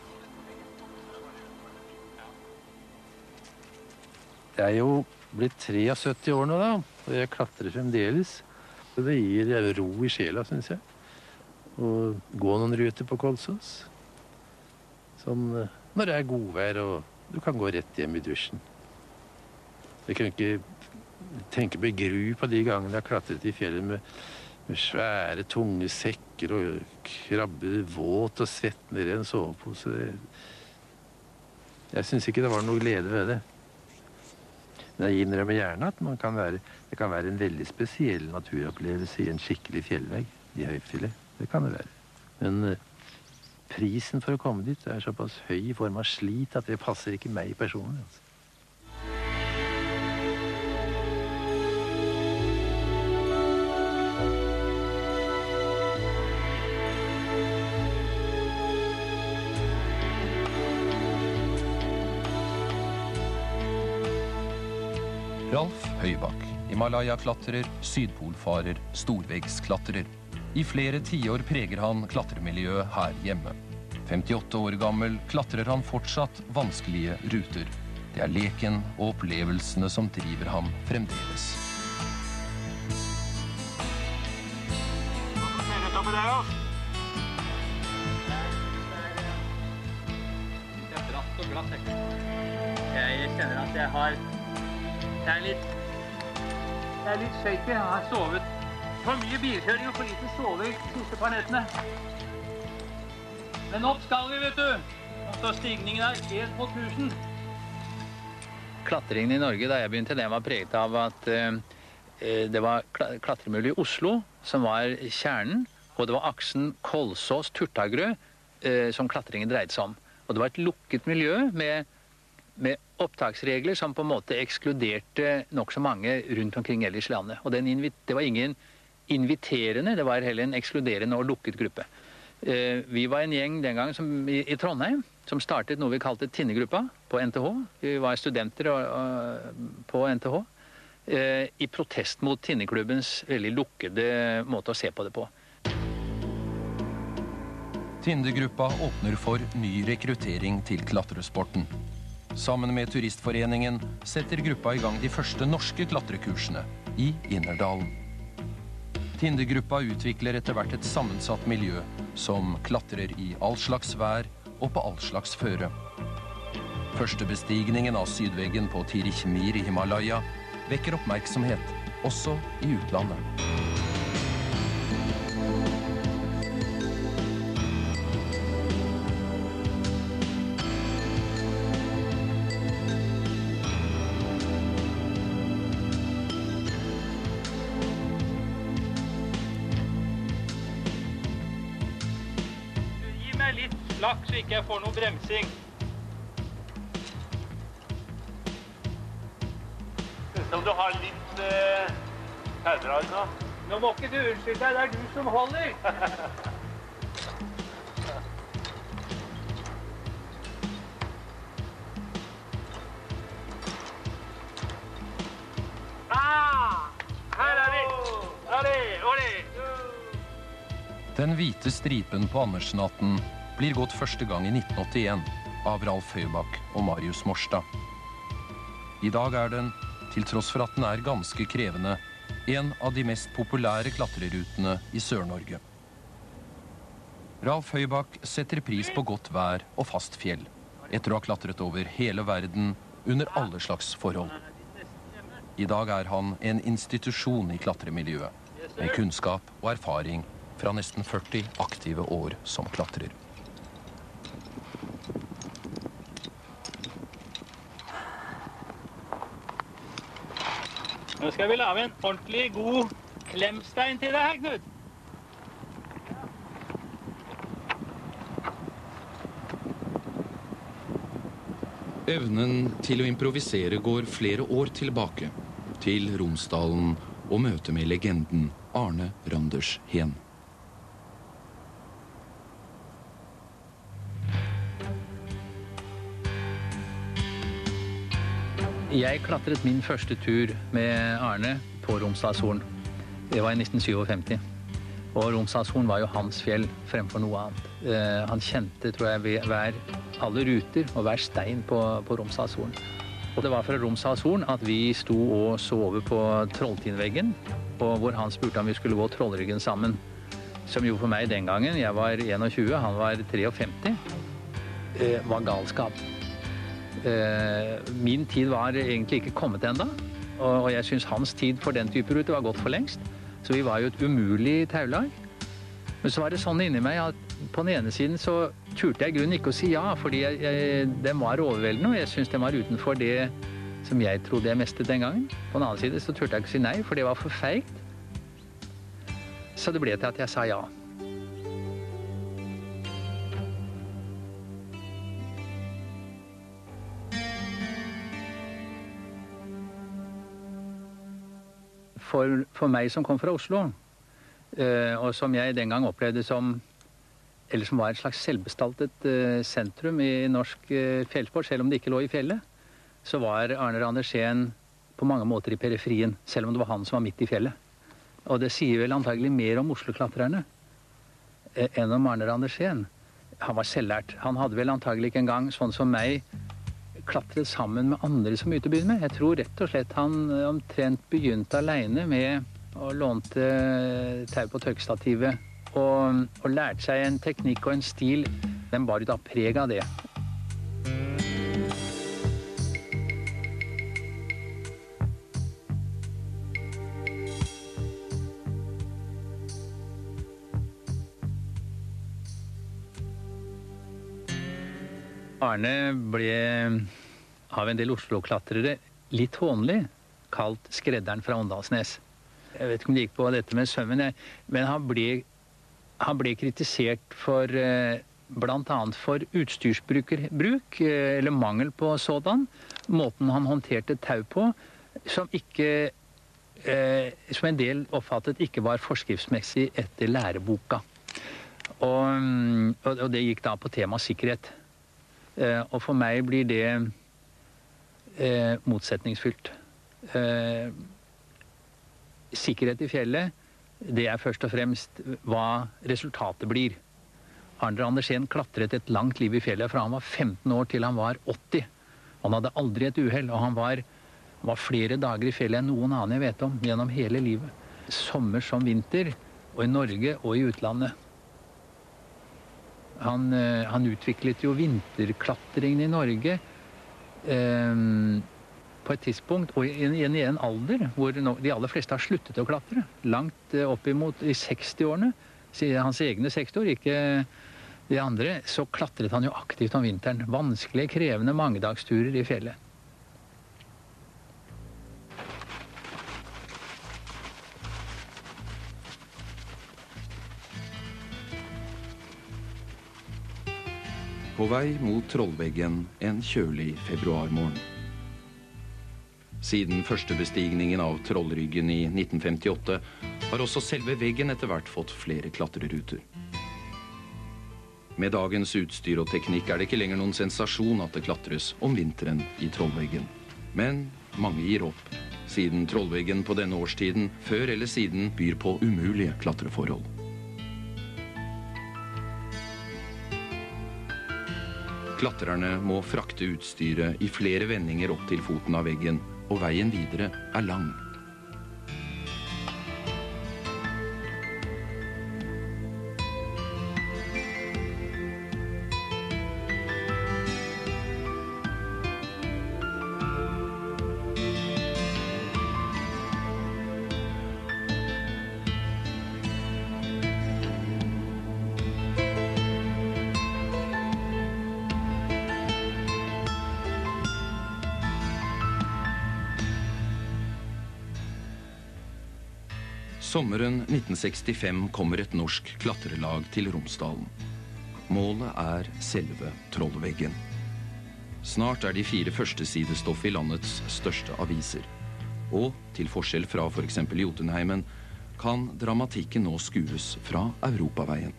Jeg jo blitt 73 år nå da, og jeg klatrer fremdeles. Det gir ro i sjela, synes jeg. Og gå noen ruter på Kolsås. Sånn når det godvær, og du kan gå rett hjem i dusjen. Jeg kan ikke tenke på gru på de gangene jeg har klatret i fjellet med svære, tunge sekker og krabbe våt og svett ned i en sovepose. Jeg synes ikke det var noe glede ved det. Men jeg innrømmer gjerne at det kan være en veldig spesiell naturopplevelse i en skikkelig fjellvegg i høyfjellet. Det kan det være. Men prisen for å komme dit såpass høy i form av slit at det passer ikke meg personlig. Altså. Ralf Høybakk, Himalaya-klatrer, sydpolfarer, storveggsklatrer. I flere tiår preger han klatremiljøet her hjemme. 58 år gammel klatrer han fortsatt vanskelige ruter. Det leken og opplevelsene som driver ham fremdeles. Jeg kjenner at jeg er litt shaky. Jeg har sovet for mye bilkjøring og for lite sove de siste par nettene. Men opp skal vi, vet du. Og så stigningen helt på kursen. Klatringen i Norge da jeg begynte, det var preget av at det var klatremiljø i Oslo som var kjernen, og det var aksen Kolsås-Turtagrø som klatringen dreide seg om. Og det var et lukket miljø med opptaksregler som på en måte ekskluderte nok så mange rundt omkring ellers i landet. Og det var ingen inviterende, det var heller en ekskluderende og lukket gruppe. Vi var en gjeng den gangen i Trondheim som startet noe vi kalte Tinnegruppa på NTH. Vi var studenter på NTH i protest mot Tinneklubbens veldig lukkede måte å se på det på. Tindegruppa åpner for ny rekruttering til klatresporten. Sammen med Turistforeningen setter gruppa i gang de første norske klatrekursene i Innerdalen. Tindegruppa utvikler etter hvert et sammensatt miljø som klatrer i all slags vær og på all slags føre. Første bestigningen av sydveggen på Tirich-Mir i Himalaya vekker oppmerksomhet, også i utlandet. Så ikke jeg får noe bremsing. Som du har litt taudrad nå. Nå må ikke du unnskylde deg, det er du som holder. Her er vi. Olé. Den hvite stripen på Andersenhatten blir gått første gang i 1981 av Ralf Høybakk og Marius Morstad. I dag er den, til tross for at den er ganske krevende, en av de mest populære klatrerutene i Sør-Norge. Ralf Høybakk setter pris på godt vær og fast fjell, etter å ha klatret over hele verden under alle slags forhold. I dag er han en institusjon i klatremiljøet, med kunnskap og erfaring fra nesten 40 aktive år som klatrer. Nå skal vi lage en ordentlig god klemstein til deg her, Knut. Evnen til å improvisere går flere år tilbake, til Romsdalen og møte med legenden Arne Randers Hehn. Jeg klatret min første tur med Arne på Romsdalshorn. Det var i 1957. Og Romsdalshorn var jo hans fjell fremfor noe annet. Han kjente, tror jeg, alle ruter og hver stein på Romsdalshorn. Og det var fra Romsdalshorn at vi sto og så over på Trolltinnveggen, og hvor han spurte om vi skulle gå Trollryggen sammen. Som jo for meg den gangen, jeg var 21, han var 53, var galskap. Min tid var egentlig ikke kommet enda, og jeg synes hans tid for den type rute var gått for lengst. Så vi var jo et umulig taulag. Men så var det sånn inni meg at på den ene siden så turte jeg i grunnen ikke å si ja, fordi den var overveldende, og jeg synes den var utenfor det som jeg trodde jeg mestet den gangen. På den annen side så turte jeg ikke si nei, for det var for feigt. Så det ble til at jeg sa ja. For meg som kom fra Oslo, og som jeg den gang opplevde som var et slags selvbestaltet sentrum i norsk fjellsport, selv om det ikke lå i fjellet, så var Arne Randers Hehn på mange måter i periferien, selv om det var han som var midt i fjellet. Og det sier vel antagelig mer om Oslo-klatrerne enn om Arne Randers Hehn. Han var selvlært. Han hadde vel antagelig ikke engang, sånn som meg, klatret sammen med andre som ute begynte med. Jeg tror rett og slett han omtrent begynte alene med å lånte tau på tørkestativet og lærte seg en teknikk og en stil. Den bar ut av preg av det. Arne ble av en del Oslo-klatrere litt hånlig kalt skredderen fra Åndalsnes. Jeg vet ikke om det gikk på dette med sømmen, men han ble kritisert for blant annet for utstyrsbruk, eller mangel på sådan, måten han håndterte tau på, som en del oppfattet ikke var forskriftsmessig etter læreboka. Og det gikk da på tema sikkerhet. Og for meg blir det motsetningsfylt. Sikkerhet i fjellet, det er først og fremst hva resultatet blir. Arne Andersen klatret et langt liv i fjellet fra han var 15 år til han var 80. Han hadde aldri et uheld, og han var flere dager i fjellet enn noen annen jeg vet om, gjennom hele livet. Sommer som vinter, og i Norge og i utlandet. Han utviklet jo vinterklatringen i Norge på et tidspunkt, og i en alder hvor de aller fleste har sluttet å klatre. Langt opp imot i 60-årene, hans egne 60 år, ikke de andre, så klatret han jo aktivt om vinteren. Vanskelige, krevende mangedagsturer i fjellet. På vei mot Trollveggen en kjølig februarmorgen. Siden første bestigningen av Trollryggen i 1958 har også selve veggen etter hvert fått flere klatreruter. Med dagens utstyr og teknikk er det ikke lenger noen sensasjon at det klatres om vinteren i Trollveggen. Men mange gir opp, siden Trollveggen på denne årstiden før eller siden byr på umulige klatreforhold. Klatrerne må frakte utstyret i flere vendinger opp til foten av veggen, og veien videre er lang. Sommeren 1965 kommer et norsk klatrelag til Romsdalen. Målet er selve Trollveggen. Snart er de 4 førstesidestoff i landets største aviser. Og, til forskjell fra for eksempel Jotunheimen, kan dramatikken nå skues fra Europaveien.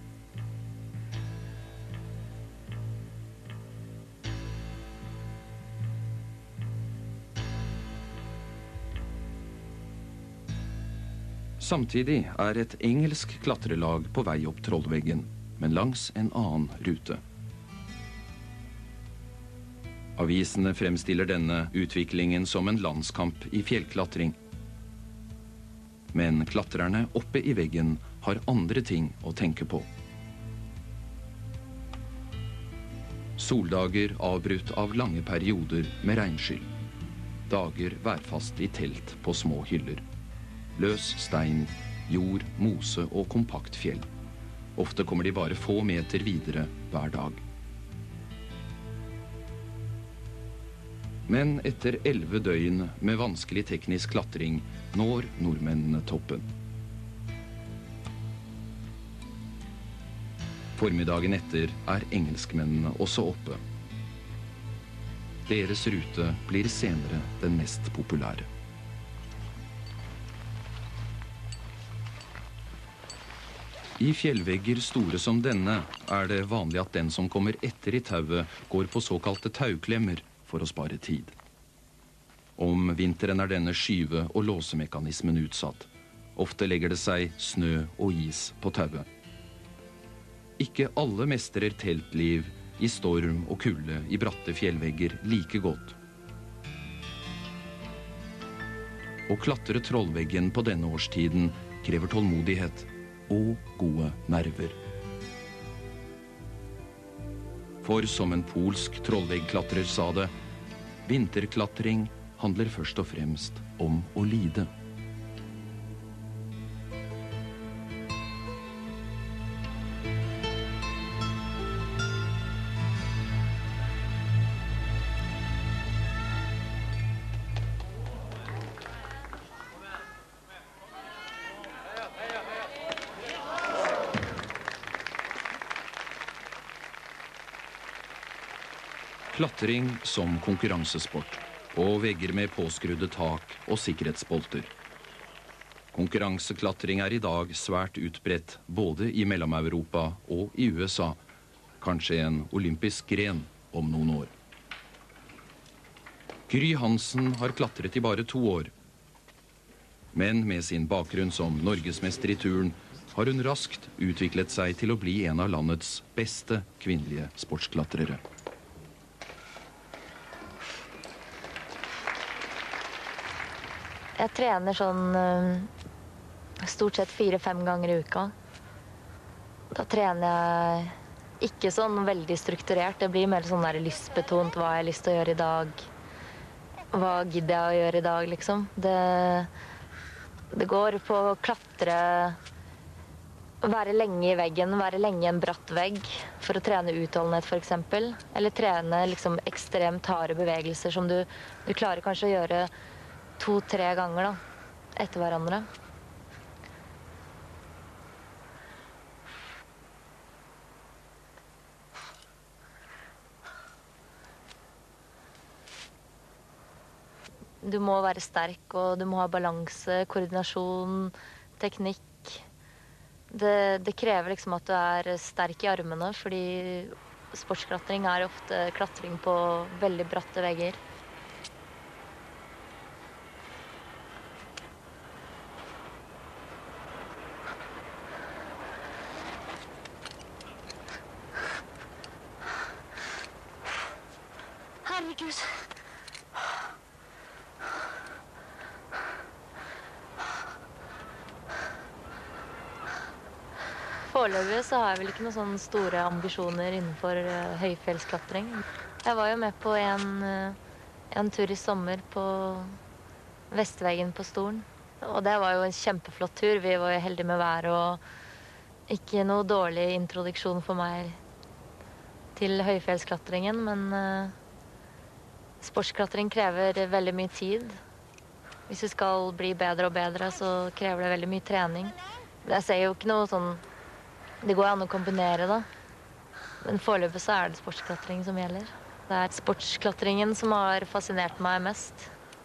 Samtidig er et engelsk klatrelag på vei opp Trollveggen, men langs en annen rute. Avisene fremstiller denne utviklingen som en landskamp i fjellklatring. Men klatrerne oppe i veggen har andre ting å tenke på. Soldager avbrutt av lange perioder med regnskyll. Dager værfast i telt på små hyller. Løs stein, jord, mose og kompakt fjell. Ofte kommer de bare få meter videre hver dag. Men etter 11 døgn med vanskelig teknisk klatring når nordmennene toppen. Formiddagen etter er engelskmennene også oppe. Deres rute blir senere den mest populære. I fjellvegger store som denne er det vanlig at den som kommer etter i tauet går på såkalte tauklemmer for å spare tid. Om vinteren er denne skyve- og låsemekanismen utsatt. Ofte legger det seg snø og is på tauet. Ikke alle mestrer teltliv i storm og kulde i bratte fjellvegger like godt. Å klatre Trollveggen på denne årstiden krever tålmodighet og gode nerver. For som en polsk trollveggklatrer sa det, vinterklatring handler først og fremst om å lide. Klatring som konkurransesport, på vegger med påskrudde tak og sikkerhetsbolter. Konkurranseklatring I dag svært utbredt både I Mellom-Europa og I USA. Kanskje en olympisk gren om noen år. Gry Hansen har klatret I bare 2 år. Men med sin bakgrunn som norgesmester I turn har hun raskt utviklet seg til å bli en av landets beste kvinnelige sportsklatrere. Jeg trener sånn stort sett 4-5 ganger I uka. Da trener jeg ikke sånn veldig strukturert. Det blir mer sånn der lystbetont, hva jeg har lyst til å gjøre I dag. Hva gidder jeg å gjøre I dag, liksom. Det går på å klatre, være lenge I veggen, være lenge I en bratt vegg for å trene utholdenhet for eksempel. Eller trene liksom ekstremt harde bevegelser som du klarer kanskje å gjøre 2-3 ganger da, etter hverandre. Du må være sterk, og du må ha balanse, koordinasjon, teknikk. Det krever liksom at du sterk I armene, fordi sportsklatring ofte klatring på veldig bratte vegger. Herregud. Foreløpig så har jeg vel ikke noen sånne store ambisjoner innenfor høyfjellsklatring. Jeg var jo med på en tur I sommer på Vestveggen på Storen. Og det var jo en kjempeflott tur. Vi var jo heldige med været og ikke noe dårlig introduksjon for meg til høyfjellsklatringen, men sportsklatring krever veldig mye tid. Hvis du skal bli bedre og bedre, så krever det veldig mye trening. Jeg ser jo ikke noe sånn. Det går an å kombinere da. Men foreløpig så det sportsklatring som gjelder. Det sportsklatringen som har fascinert meg mest.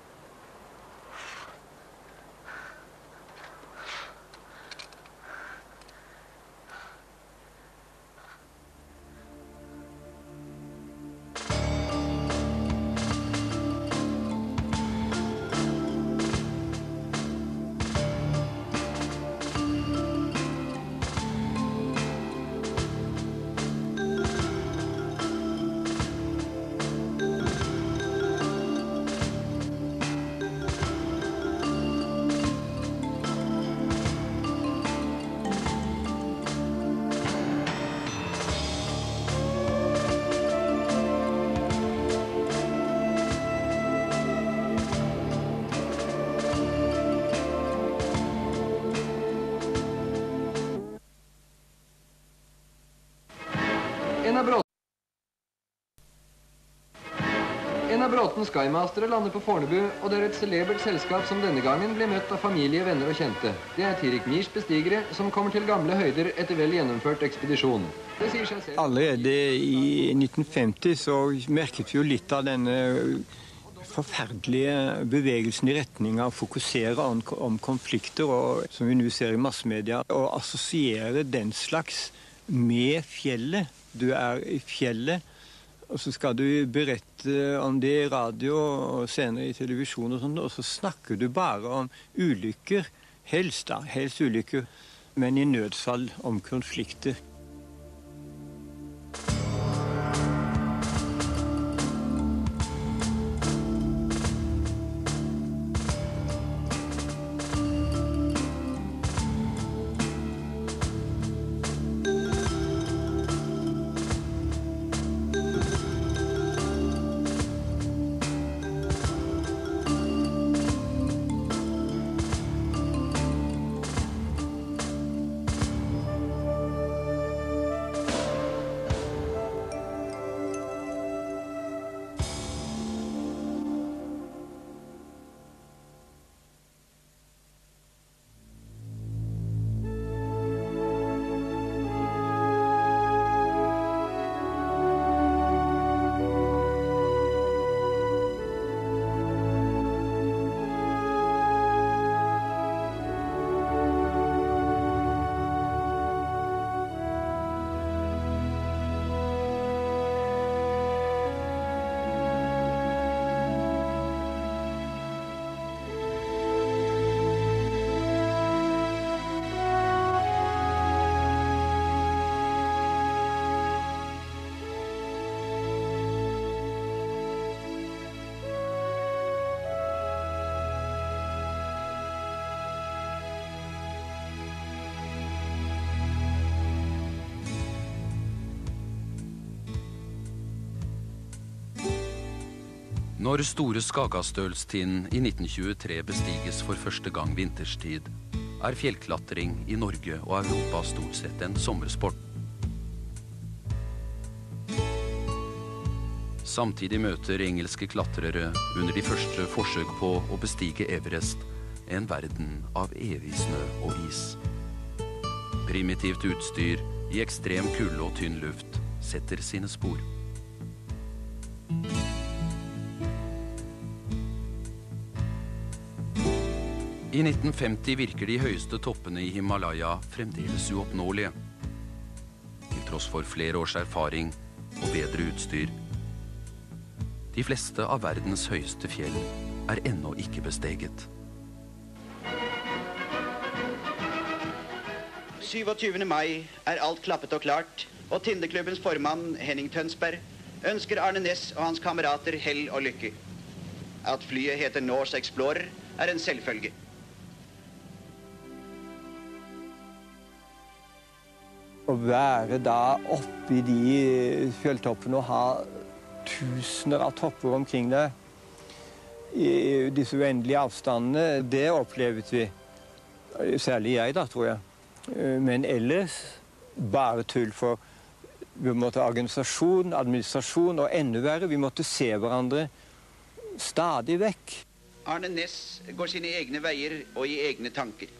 En av Bråtens Skymastere lander på Fornebu, og det et celebert selskap som denne gangen blir møtt av familie, venner og kjente. Det Tirik Mirs bestigere, som kommer til gamle høyder etter vel gjennomført ekspedisjon. Det sier seg selv. Allerede I 1950 så merket vi jo litt av denne forferdelige bevegelsen I retning av å fokusere om konflikter, og, som vi nå ser I massemedia, og assosiere den slags med fjellet. Du I fjellet, og så skal du berette om det I radio og senere I televisjon og sånt, og så snakker du bare om ulykker, helst ulykker, men I nødsfall om konflikter. Når Store Skagastølstind i 1923 bestiges for første gang vinterstid, fjellklatring i Norge og Europa stort sett en sommersport. Samtidig møter engelske klatrere under de første forsøk på å bestige Everest en verden av evig snø og is. Primitivt utstyr i ekstrem kulde og tynn luft setter sine spor. I 1950 virker de høyeste toppene i Himalaya fremdeles uoppnåelige. Til tross for flere års erfaring og bedre utstyr. De fleste av verdens høyeste fjell ennå ikke besteget. 27. mai alt klappet og klart, og Tindeklubbens formann Henning Tønsberg ønsker Arne Næss og hans kamerater hell og lykke. At flyet heter Norse Explorer en selvfølge. Å være da oppe i de fjelltoppene og ha tusener av topper omkring deg, i disse uendelige avstandene, det opplevet vi. Særlig jeg da, tror jeg. Men ellers bare tull, for vi måtte ha organisasjon, administrasjon og enda verre. Vi måtte se hverandre stadig vekk. Arne Næss går sine egne veier og i egne tanker.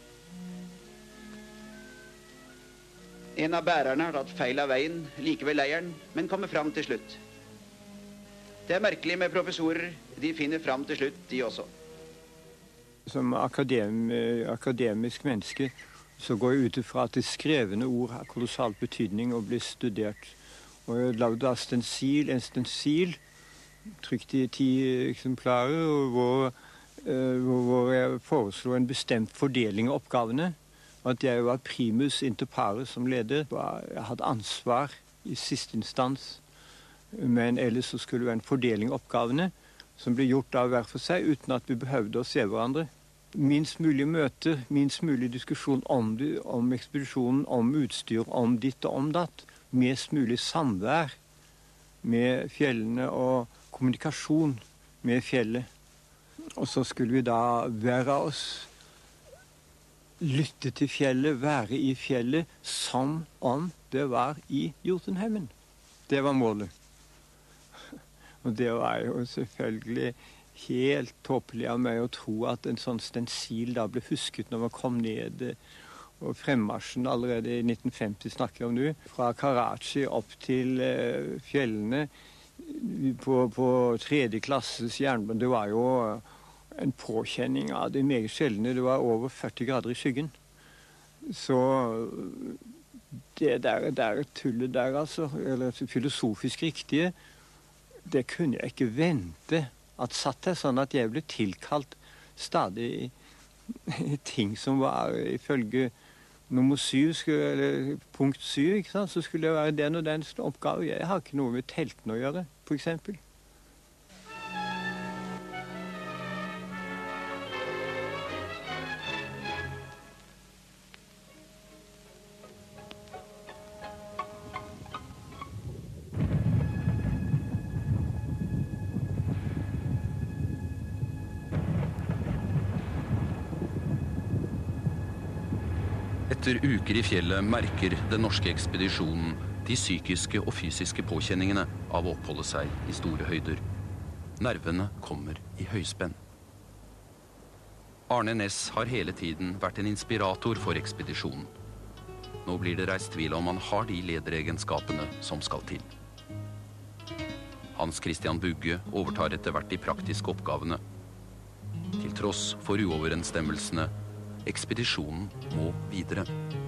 En av bærerne har tatt feil av veien like ved leiren, men kommer fram til slutt. Det merkelig med professorer, de finner fram til slutt, de også. Som akademisk menneske så går jeg ut ifra at det skrevne ord har kolossal betydning og blir studert. Og jeg lagde da en stensil, trykt i 10 eksemplarer, hvor jeg foreslo en bestemt fordeling av oppgavene. At jeg var primus inter pares som leder. Jeg hadde ansvar i siste instans, men ellers så skulle det være en fordeling av oppgavene som ble gjort av hver for seg, uten at vi behøvde å se hverandre. Minst mulig møter, minst mulig diskusjon om ekspedisjonen, om utstyr, om ditt og om datt. Mest mulig samvær med fjellene og kommunikasjon med fjellet. Og så skulle vi da være oss, lytte til fjellet, være i fjellet som om det var i Jotunheimen. Det var målet. Og det var jo selvfølgelig helt tåpelig av meg å tro at en sånn stensil da ble husket når man kom ned, og fremmarsjen allerede i 1950 snakker jeg om nå, fra Karachi opp til fjellene på 3. klasses jernbane. Det var jo en påkjenning av det meget sjeldne. Det var over 40 grader i skyggen. Så det der tullet der, altså, eller filosofisk riktige, det kunne jeg ikke vente at satt der, sånn at jeg ble tilkalt stadig ting som var ifølge nummer 7, eller punkt 7, ikke sant? Så skulle det være den og den oppgave. Jeg har ikke noe med teltene å gjøre, for eksempel. Etter uker i fjellet merker den norske ekspedisjonen de psykiske og fysiske påkjenningene av å oppholde seg i store høyder. Nervene kommer i høyspenn. Arne Næss har hele tiden vært en inspirator for ekspedisjonen. Nå blir det reist tvil om han har de lederegenskapene som skal til. Hans Christian Bugge overtar etter hvert de praktiske oppgavene. Til tross for uoverensstemmelsene, ekspedisjonen må videre.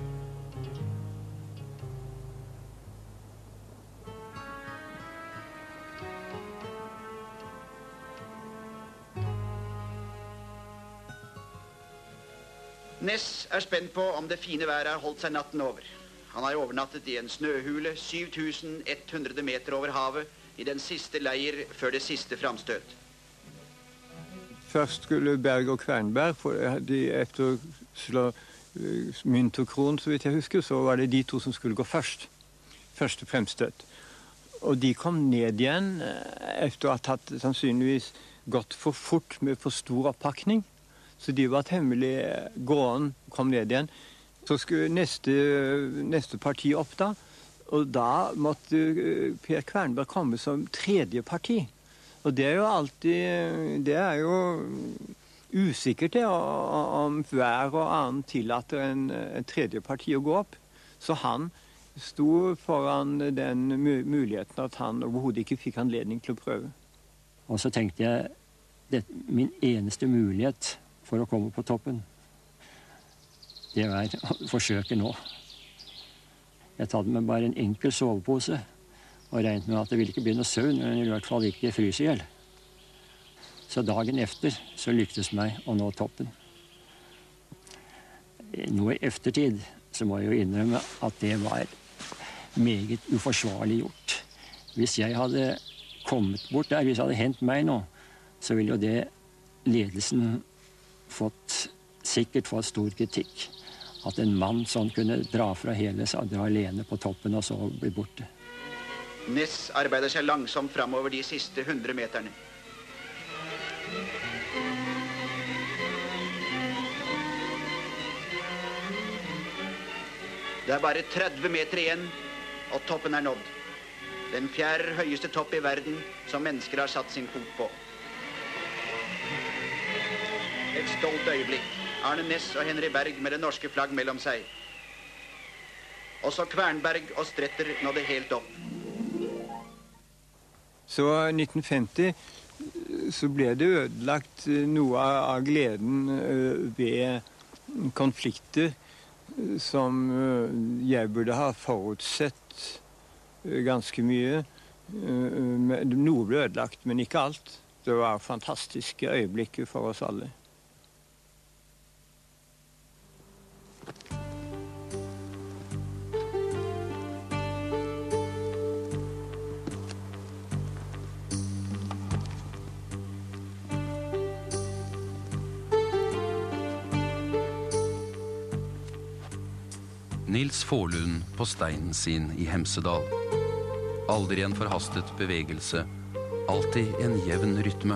Næss spent på om det fine været har holdt seg natten over. Han har overnattet i en snøhule 7100 meter over havet i den siste leir før det siste framstøt. Først skulle Berg og Kvernberg, for efter Mynt og Kron, så vidt jeg husker, så var det de to som skulle gå først. Første fremstøt. Og de kom ned igjen etter å ha tatt sannsynligvis gått for fort med for stor oppakning. Så de var temmelig gående, kom ned igjen. Så skulle neste parti opp da, og da måtte Per Kvernberg komme som tredje parti. Og det er jo alltid, det er jo usikkert det, om hver og annen tillater en tredje parti å gå opp. Så han sto foran den muligheten at han overhodet ikke fikk anledning til å prøve. Og så tenkte jeg, min eneste mulighet for å komme på toppen, det var å forsøke nå. Jeg tatt med bare en enkel sovepose, og regnet med at det ville ikke bli noe søvn, men i hvert fall ikke fryse ihjel. Så dagen efter så lyktes meg å nå toppen. Nå i eftertid så må jeg jo innrømme at det var meget uforsvarlig gjort. Hvis jeg hadde kommet bort der, hvis det hadde hendt meg nå, så ville jo det ledelsen sikkert fått stor kritikk. At en mann sånn kunne dra fra hele seg, dra alene på toppen og så bli borte. Næss arbeider seg langsomt framover de siste 100 meterne. Det er bare 30 meter igjen, og toppen er nådd. Den 4. høyeste topp i verden som mennesker har satt sin fot på. Et stolt øyeblikk. Arne Næss og Henry Berg med det norske flagg mellom seg. Også Kvernberg og Stretter nådde helt opp. Så i 1950 så ble det ødelagt noe av gleden ved konflikter som jeg burde ha forutsett ganske mye. Noe ble ødelagt, men ikke alt. Det var fantastiske øyeblikker for oss alle. Nils Forlund på steinen sin i Hemsedal. Aldri en forhastet bevegelse, alltid en jevn rytme.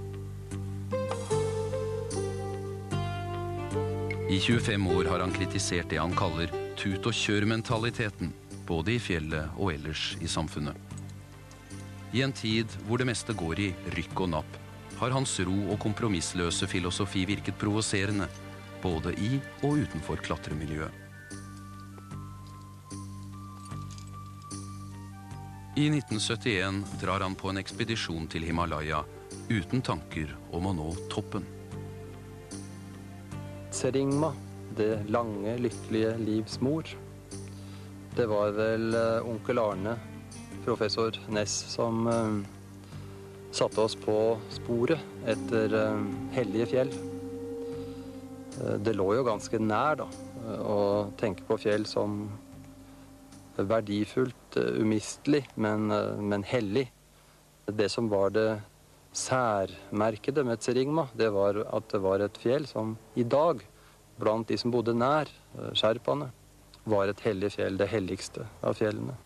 I 25 år har han kritisert det han kaller tut- og kjør-mentaliteten, både i fjellet og ellers i samfunnet. I en tid hvor det meste går i rykk og napp, har hans ro og kompromissløse filosofi virket provoserende, både i og utenfor klatremiljøet. I 1971 drar han på en ekspedisjon til Himalaya uten tanker om å nå toppen. Tseringma, det lange, lykkelige livs mor. Det var vel onkel Arne, professor Næss, som satte oss på sporet etter hellige fjell. Det lå jo ganske nær da, å tenke på fjell som verdifullt, umistelig, men hellig. Det som var det særmerkede med Tseringma, det var at det var et fjell som i dag, blant de som bodde nær, sherpaene, var et hellig fjell, det helligste av fjellene.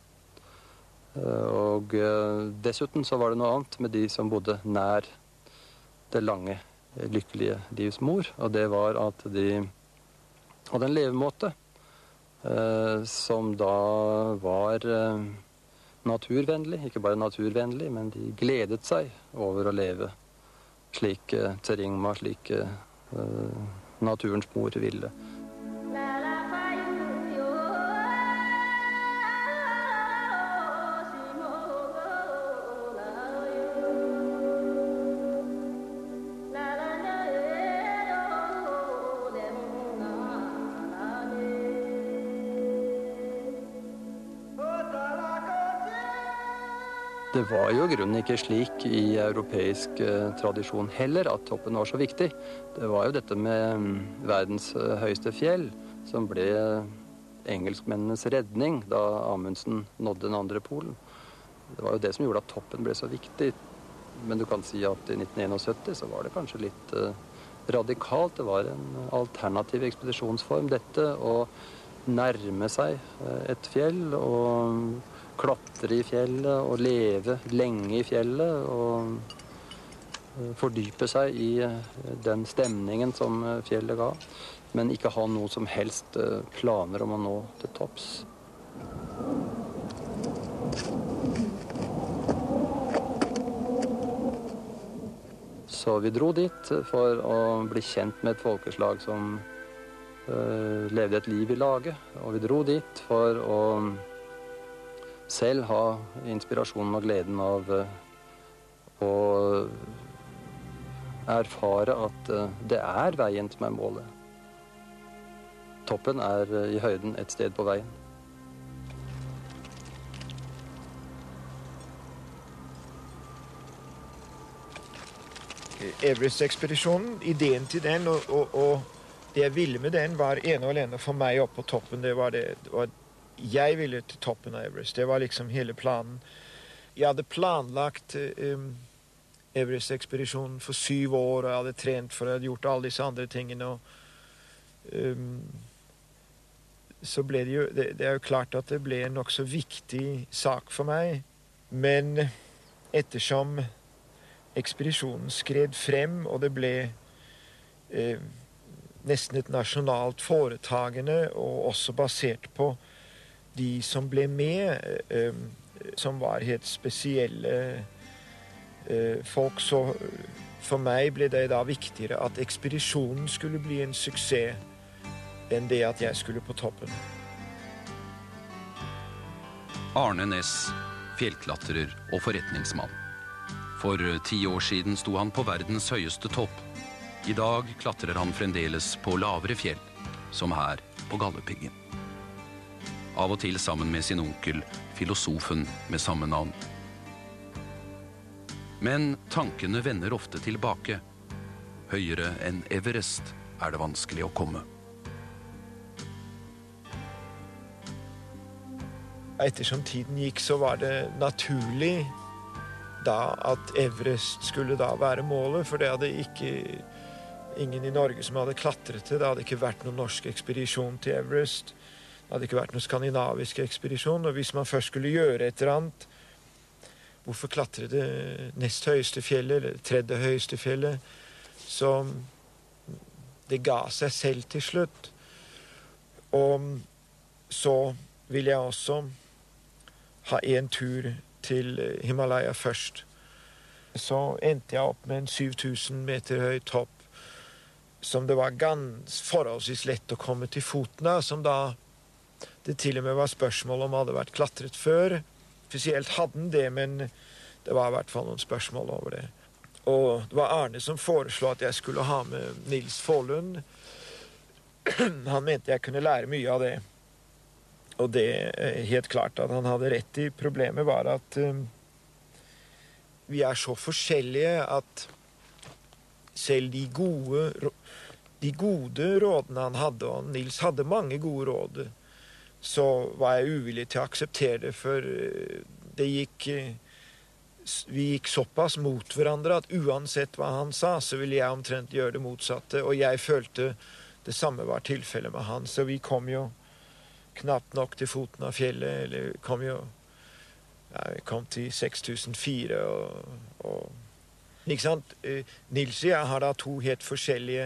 Og dessuten så var det noe annet med de som bodde nær det lange, lykkelige livs mor, og det var at de hadde en levemåte som da var naturvennlig, ikke bare naturvennlig, men de gledet seg over å leve slik Tseringma, slik naturens mor ville. Det var jo i grunnen ikke slik i europeisk tradisjon heller at toppen var så viktig. Det var jo dette med verdens høyeste fjell som ble engelskmennenes redning da Amundsen nådde den andre polen. Det var jo det som gjorde at toppen ble så viktig. Men du kan si at i 1971 så var det kanskje litt radikalt. Det var en alternativ ekspedisjonsform, dette å nærme seg et fjell og klatre i fjellet og leve lenge i fjellet og fordype seg i den stemningen som fjellet ga, men ikke ha noe som helst planer om å nå til topps. Så vi dro dit for å bli kjent med et folkeslag som levde et liv i laget, og vi dro dit for å selv ha inspirasjonen og gleden av å erfare at det er veien som er målet. Toppen er i høyden et sted på veien. Everest-ekspedisjonen, ideen til den og det jeg ville med den var ene og alene for meg opp på toppen. Det var jeg ville til toppen av Everest. Det var liksom hele planen. Jeg hadde planlagt Everest-ekspedisjonen for 7 år, og jeg hadde trent for å ha gjort alle disse andre tingene. Så ble det jo, det er jo klart at det ble en nok så viktig sak for meg. Men ettersom ekspedisjonen skred frem, og det ble nesten et nasjonalt foretagende, og også basert på de som ble med, som var helt spesielle folk, så for meg ble det da viktigere at ekspedisjonen skulle bli en suksess enn det at jeg skulle på toppen. Arne Næss, fjellklatrer og forretningsmann. For 10 år siden sto han på verdens høyeste topp. I dag klatrer han fremdeles på lavere fjell, som her på Galdhøpiggen. Av og til sammen med sin onkel, filosofen med samme navn. Men tankene vender ofte tilbake. Høyere enn Everest er det vanskelig å komme. Ettersom tiden gikk, så var det naturlig da at Everest skulle da være målet, for det hadde ingen i Norge som hadde klatret til. Det hadde ikke vært noen norsk ekspedisjon til Everest. Det hadde ikke vært noen skandinavisk ekspedisjon. Og hvis man først skulle gjøre et eller annet, hvorfor klatre det nest høyeste fjellet, eller tredje høyeste fjellet? Så det ga seg selv til slutt. Og så ville jeg også ha en tur til Himalaya først. Så endte jeg opp med en 7000 meter høy topp, som det var forholdsvis lett å komme til foten av, som da det til og med var spørsmål om hadde vært klatret før. Offisielt hadde den det, men det var i hvert fall noen spørsmål over det. Og det var Arne som foreslo at jeg skulle ha med Nils Follund. Han mente jeg kunne lære mye av det. Og det er helt klart at han hadde rett i. Problemet var at vi er så forskjellige at selv de gode rådene han hadde, og Nils hadde mange gode råd, så var jeg uvillig til å akseptere det, for vi gikk såpass mot hverandre at uansett hva han sa, så ville jeg omtrent gjøre det motsatte, og jeg følte det samme var tilfellet med han, så vi kom jo knapt nok til foten av fjellet, eller vi kom til 6004, og ikke sant? Nils og jeg har da 2 helt forskjellige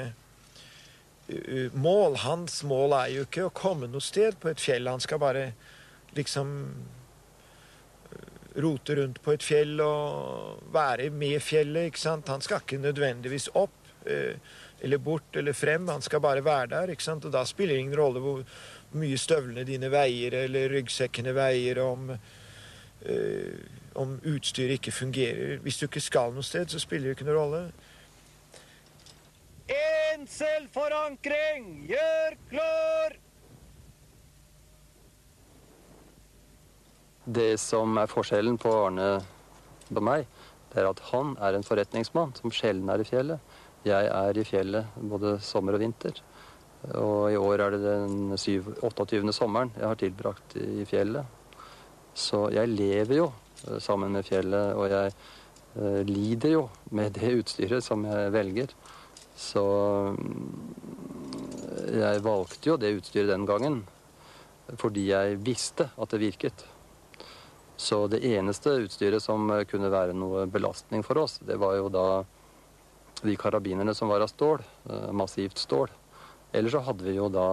mål. Hans mål er jo ikke å komme noe sted på et fjell. Han skal bare liksom rote rundt på et fjell og være med fjellet, ikke sant? Han skal ikke nødvendigvis opp eller bort eller frem. Han skal bare være der, ikke sant? Og da spiller det ingen rolle hvor mye støvlene dine veier eller ryggsekkene veier, om utstyret ikke fungerer. Hvis du ikke skal noe sted, så spiller det ikke noen rolle. En selvforankring! Gjør klar! Det som er forskjellen på Arne og meg, det er at han er en forretningsmann som sjelden er i fjellet. Jeg er i fjellet både sommer og vinter. Og i år er det den 28. sommeren jeg har tilbrakt i fjellet. Så jeg lever jo sammen med fjellet, og jeg lider jo med det utstyret som jeg velger. Så jeg valgte jo det utstyret den gangen, fordi jeg visste at det virket. Så det eneste utstyret som kunne være noe belastning for oss, det var jo da de karabinerne som var av stål, massivt stål. Ellers så hadde vi jo da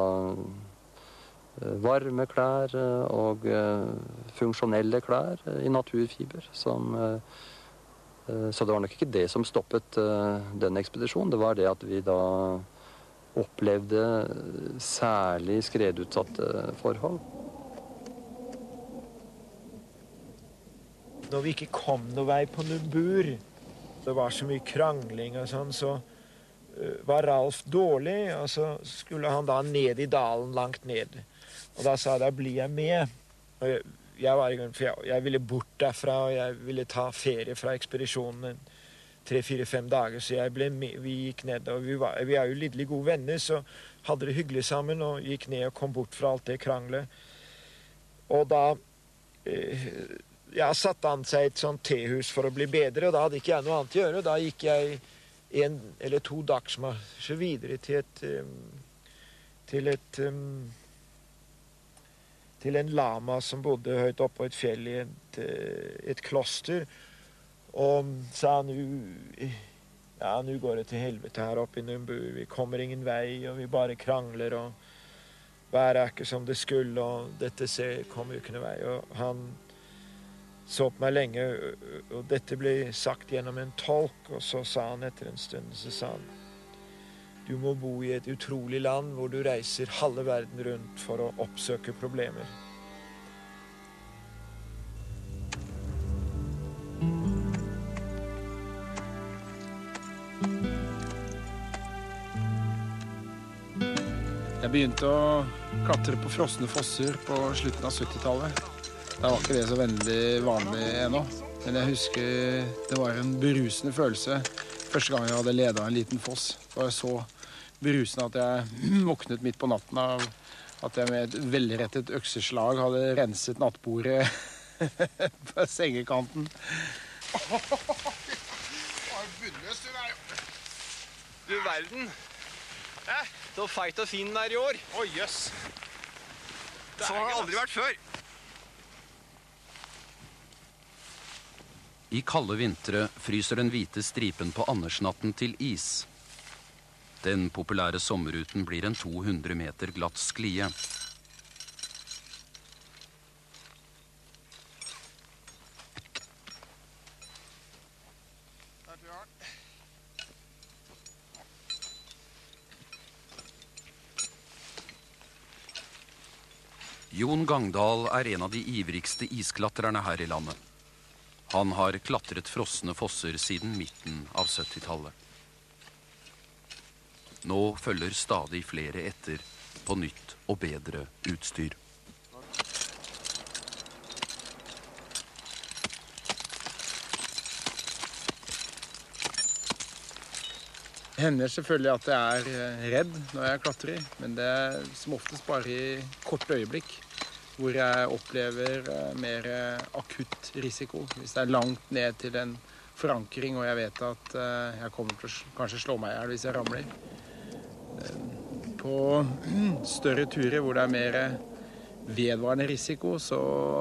varme klær og funksjonelle klær i naturfiber. Så det var nok ikke det som stoppet den ekspedisjonen. Det var det at vi da opplevde særlig skredutsatte forhold. Når vi ikke kom noen vei på Numbur, det var så mye krangling og sånn, så var Ralf dårlig, og så skulle han da ned i dalen langt ned. Og da sa jeg, da blir jeg med. Og jeg ville bort derfra, og jeg ville ta ferie fra ekspedisjonen 3-4-5 dager, så jeg ble med, vi gikk ned, og vi er jo litt gode venner, så hadde det hyggelig sammen, og gikk ned og kom bort fra alt det kranglet. Og da satte han seg i et sånt tehus for å bli bedre, og da hadde ikke jeg noe annet å gjøre. Da gikk jeg 1 eller 2 dagsmarsjer videre til en lama som bodde høyt oppe på et fjell i et kloster, og sa nå går det til helvete her oppe i Numbur, vi kommer ingen vei, og vi bare krangler, og været er ikke som det skulle, og dette kommer jo ikke noe vei, og han så på meg lenge, og dette ble sagt gjennom en tolk, og så sa han etter en stund, så sa han, du må bo i et utrolig land hvor du reiser halve verden rundt for å oppsøke problemer. Jeg begynte å klatre på frosne fosser på slutten av 70-tallet. Da var ikke det så veldig vanlig ennå. Men jeg husker det var en berusende følelse første gang jeg hadde ledet en liten foss. Det var så berusende at jeg våknet midt på natten av at jeg med et velrettet økseslag hadde renset nattbordet på sengekanten. Du verden. Så feit og fin den er i år. Oi, jøss. Så har det aldri vært før. I kalde vintre fryser den hvite stripen på Andersnatten til is. Den populære sommerruten blir en 200 meter glatt sklie. Jon Gangdal er en av de ivrigste isklatrerne her i landet. Han har klatret frosne fosser siden midten av 70-tallet. Nå følger stadig flere etter på nytt og bedre utstyr. Det hender selvfølgelig at jeg er redd når jeg klatrer, men det er som oftest bare i kort øyeblikk, hvor jeg opplever mer akutt risiko. Hvis det er langt ned til en forankring, og jeg vet at jeg kommer til å kanskje slå meg ihjel hvis jeg ramler. På større turer hvor det er mer vedvarende risiko, så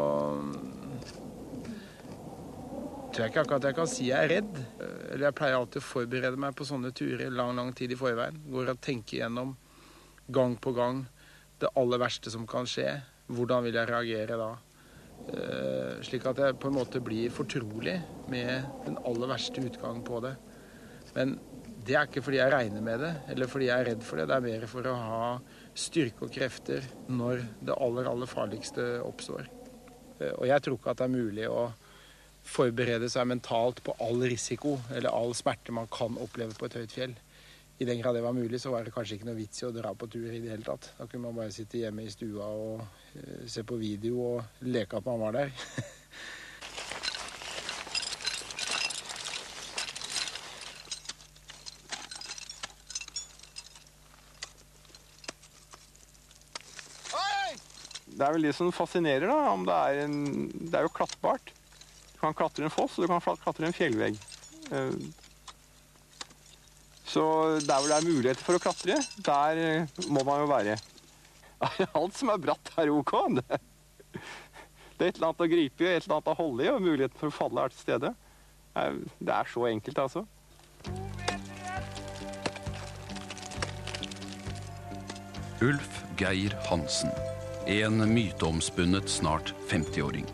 tror jeg ikke akkurat jeg kan si jeg er redd. Eller jeg pleier alltid å forberede meg på sånne turer lang tid i forveien. Går og tenker gjennom gang på gang det aller verste som kan skje. Hvordan vil jeg reagere da? Slik at jeg på en måte blir fortrolig med den aller verste utgangen på det. Men det er ikke fordi jeg regner med det, eller fordi jeg er redd for det. Det er mer for å ha styrke og krefter når det aller farligste oppstår. Og jeg tror ikke at det er mulig å forberede seg mentalt på all risiko eller all smerte man kan oppleve på et høyt fjell. I den grad det var mulig, så var det kanskje ikke noe vits i å dra på tur i det hele tatt. Da kunne man bare sitte hjemme i stua og se på video og leke at man var der. Det er vel det som fascinerer da, om det er jo klattbart. Du kan klatre en foss, og du kan klatre en fjellvegg. Så der hvor det er muligheter for å klatre, der må man jo være. Alt som er bratt er ok. Det er et eller annet å gripe i, et eller annet å holde i, og muligheten for å falle til stede. Det så enkelt, altså. Ulf Geir Hansen, en myteomspunnet snart 50-åring.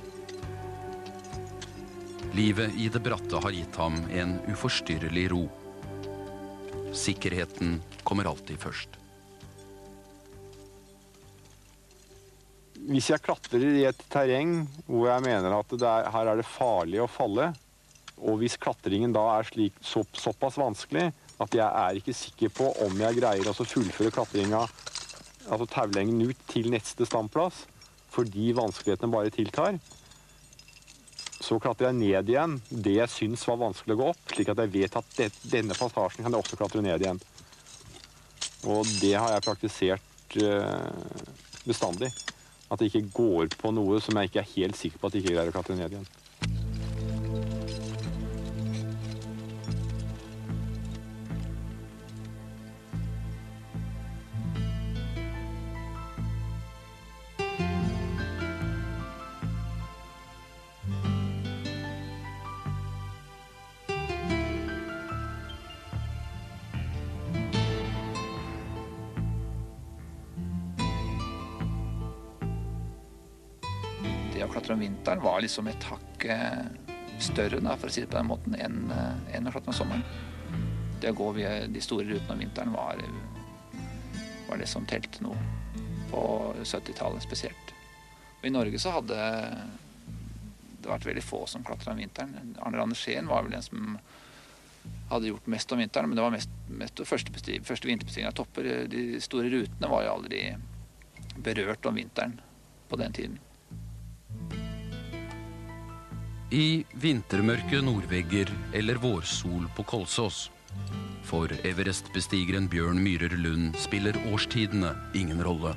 Livet i det bratte har gitt ham en uforstyrrelig ro. Sikkerheten kommer alltid først. Hvis jeg klatrer i et terreng hvor jeg mener at her det farlig å falle, og hvis klatringen da såpass vanskelig at jeg ikke sikker på om jeg greier å fullføre klatringa, altså taulengden ut til neste standplass, fordi vanskelighetene bare tiltar, så klatrer jeg ned igjen det jeg synes var vanskelig å gå opp, slik at jeg vet at denne passasjen kan jeg også klatre ned igjen. Og det har jeg praktisert bestandig. At jeg ikke går på noe som jeg ikke helt sikker på at jeg ikke greier å klatre ned igjen. Det å klatre om vinteren var liksom et hakk større, for å si det på den måten, enn å klatre om sommeren. Det å gå via de store rutene om vinteren var det som telte noe på 70-tallet spesielt. Og i Norge så hadde det vært veldig få som klatra om vinteren. Arne Randersen var vel den som hadde gjort mest om vinteren, men det var mest første vinterbestigning av topper. De store rutene var jo aldri berørt om vinteren på den tiden. I vintermørke nordvegger eller vårsol på Kolsås. For Everest-bestigeren Bjørn Myhrer Lund spiller årstidene ingen rolle.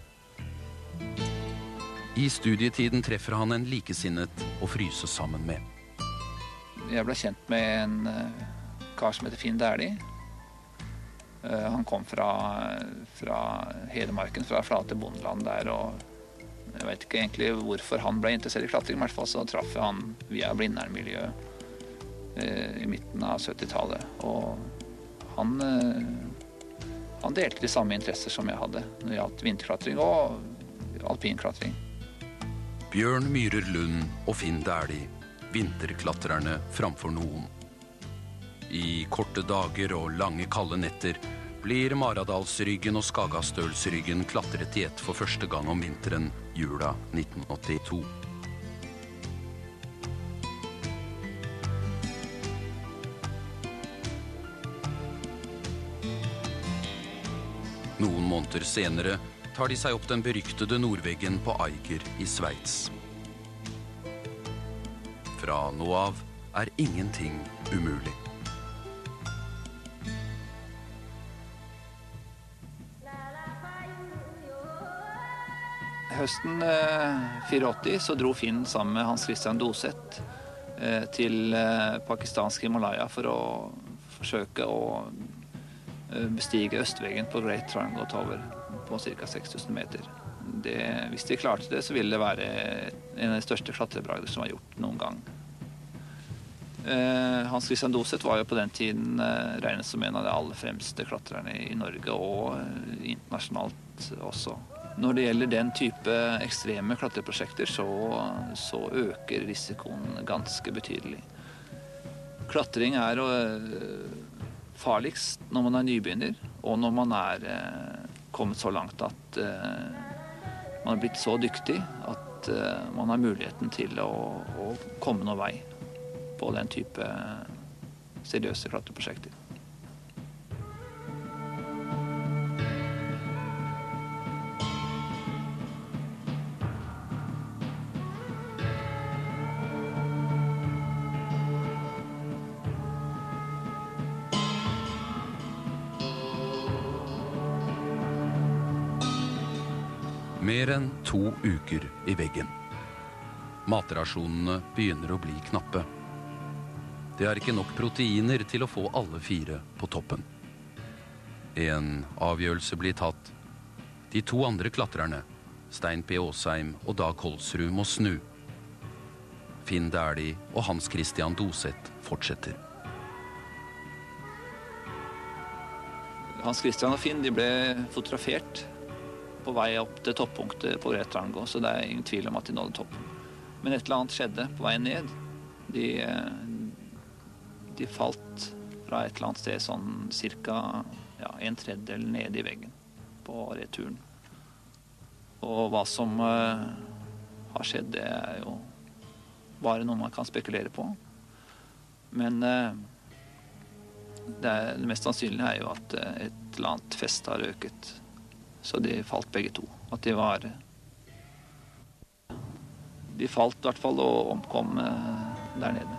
I studietiden treffer han en likesinnet å fryse sammen med. Jeg ble kjent med en kar som heter Finn Dæhlie. Han kom fra Hedmarken, fra flate bondeland der, og jeg vet ikke egentlig hvorfor han ble interessert i klatring, men i hvert fall så traff jeg han via Blindern-miljøet i midten av 70-tallet. Og han delte de samme interesser som jeg hadde når det gjaldt vinterklatring og alpinklatring. Bjørn Myhrer Lund og Finn Dæhlie, vinterklatrerne framfor noen. I korte dager og lange kalde netter blir Maradalsryggen og Skagastølsryggen klatret i ett for første gang om vinteren, jula 1982. Noen måneder senere tar de seg opp den beryktede nordveggen på Eiger i Sveits. Fra nå av ingenting umulig. Høsten 84 så dro Finn sammen med Hans Christian Doseth til pakistansk Himalaya for å forsøke å bestige østveggen på Great Triangle Tower på ca. 6000 meter. Hvis de klarte det, så ville det være en av de største klatrebragder som var gjort noen gang. Hans Christian Doseth var jo på den tiden regnet som en av de aller fremste klatrerne i Norge og internasjonalt også. Når det gjelder den type ekstreme klatreprosjekter, så øker risikoen ganske betydelig. Klatring farligst når man nybegynner, og når man kommet så langt at man har blitt så dyktig at man har muligheten til å komme noen vei på den type seriøse klatreprosjekter. Mer enn 2 uker i veggen. Matrasjonene begynner å bli knappe. Det ikke nok proteiner til å få alle 4 på toppen. En avgjørelse blir tatt. De 2 andre klatrerne, Stein P. Åsheim og Dag Holsrud, må snu Finn Dæhlie og Hans Christian Doseth fortsetter. Hans Christian og Finn de ble fotografert på vei opp til toppunktet på Gretarango, så det er ingen tvil om at de nådde toppen. Men et eller annet skjedde på vei ned. De falt fra et eller annet sted sånn cirka en tredjedel ned i veggen på returen. Og hva som har skjedd, det er jo bare noe man kan spekulere på. Men det mest sannsynlige er jo at et eller annet fest har røket. Så de falt begge to. At de falt i hvert fall og omkom der nede.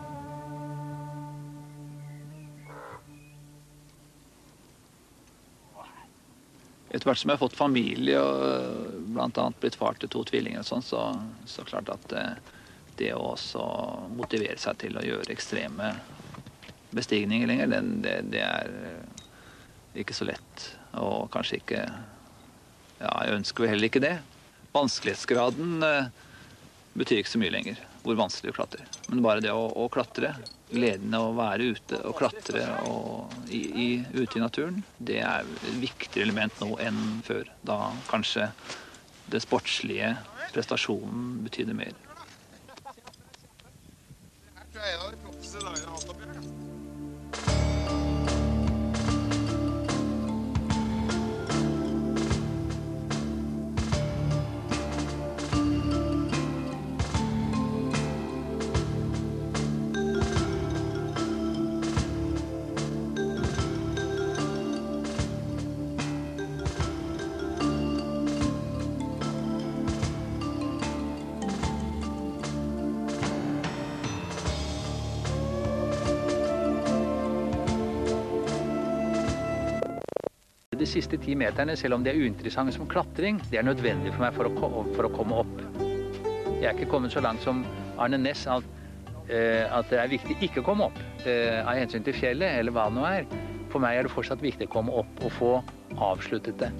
Etter hvert som jeg har fått familie og blant annet blitt far til 2 tvillinger og sånn, så klart at det å også motivere seg til å gjøre ekstreme bestigninger lenger, det er ikke så lett. Og kanskje ikke, jeg ønsker vel heller ikke det. Vanskelighetsgraden betyr ikke så mye lenger, hvor vanskelig å klatre. Men bare det å klatre, gleden av å være ute og klatre ute i naturen, det er et viktigere element nå enn før. Da kanskje det sportslige prestasjonen betyder mer. De siste 10 meterne, selv om det er uinteressant som klatring, det er nødvendig for meg for å komme opp. Jeg er ikke kommet så langt som Arne Næss at det er viktig ikke å komme opp av hensyn til fjellet, eller hva det nå er. For meg er det fortsatt viktig å komme opp og få avsluttet det.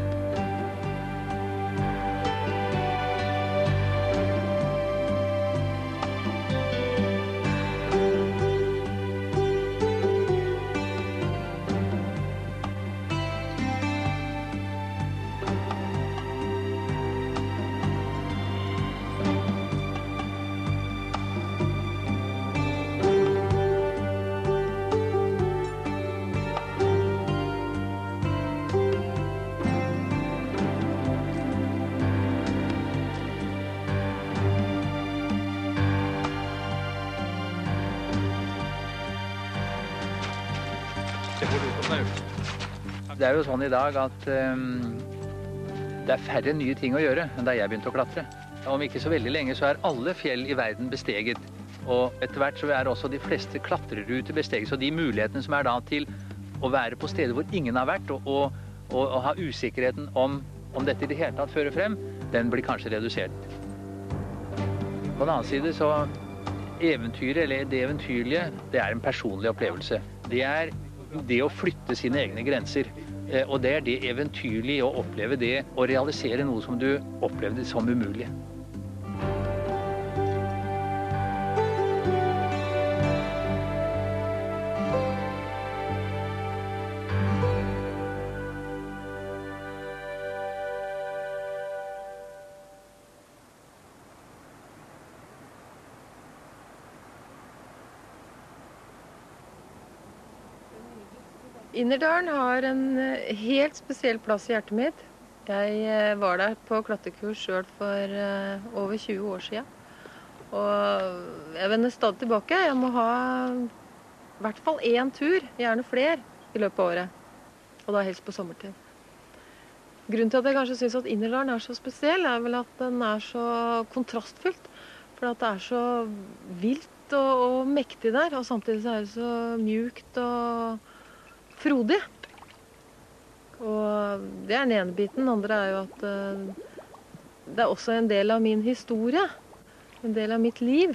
Det er jo sånn i dag at det er færre nye ting å gjøre enn da jeg begynte å klatre. Om ikke så veldig lenge så er alle fjell i verden besteget. Og etter hvert så er også de fleste klatreruter besteget. Så de mulighetene som er da til å være på steder hvor ingen har vært, og ha usikkerheten om dette i det hele tatt fører frem, den blir kanskje redusert. På den annen side så eventyret, eller det eventyrlige, det er en personlig opplevelse. Det er det å flytte sine egne grenser. Og det er det eventyrlige å oppleve det, å realisere noe som du opplevde som umulig. Innerdalen har en helt spesiell plass i hjertet mitt. Jeg var der på klatrekurs selv for over 20 år siden. Og jeg vender stadig tilbake. Jeg må ha i hvert fall 1 tur, gjerne flere, i løpet av året. Og da helst på sommertid. Grunnen til at jeg kanskje synes at Innerdalen er så spesiell, er vel at den er så kontrastfylt. For at det er så vilt og mektig der, og samtidig så er det så mjukt og frodig. Og det er den ene biten. Den andre er jo at det er også en del av min historie. En del av mitt liv.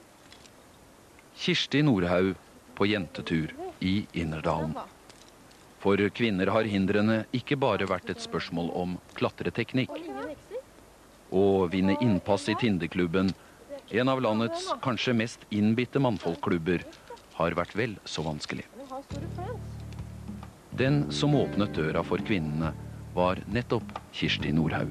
Kirsti Nordhaug på jentetur i Innerdalen. For kvinner har hindrene ikke bare vært et spørsmål om klatreteknikk. Å vinne innpass i Tinderklubben, en av landets kanskje mest innbitte mannfolkklubber, har vært vel så vanskelig. Den som åpnet døra for kvinnene var nettopp Kirsti Nordhaug.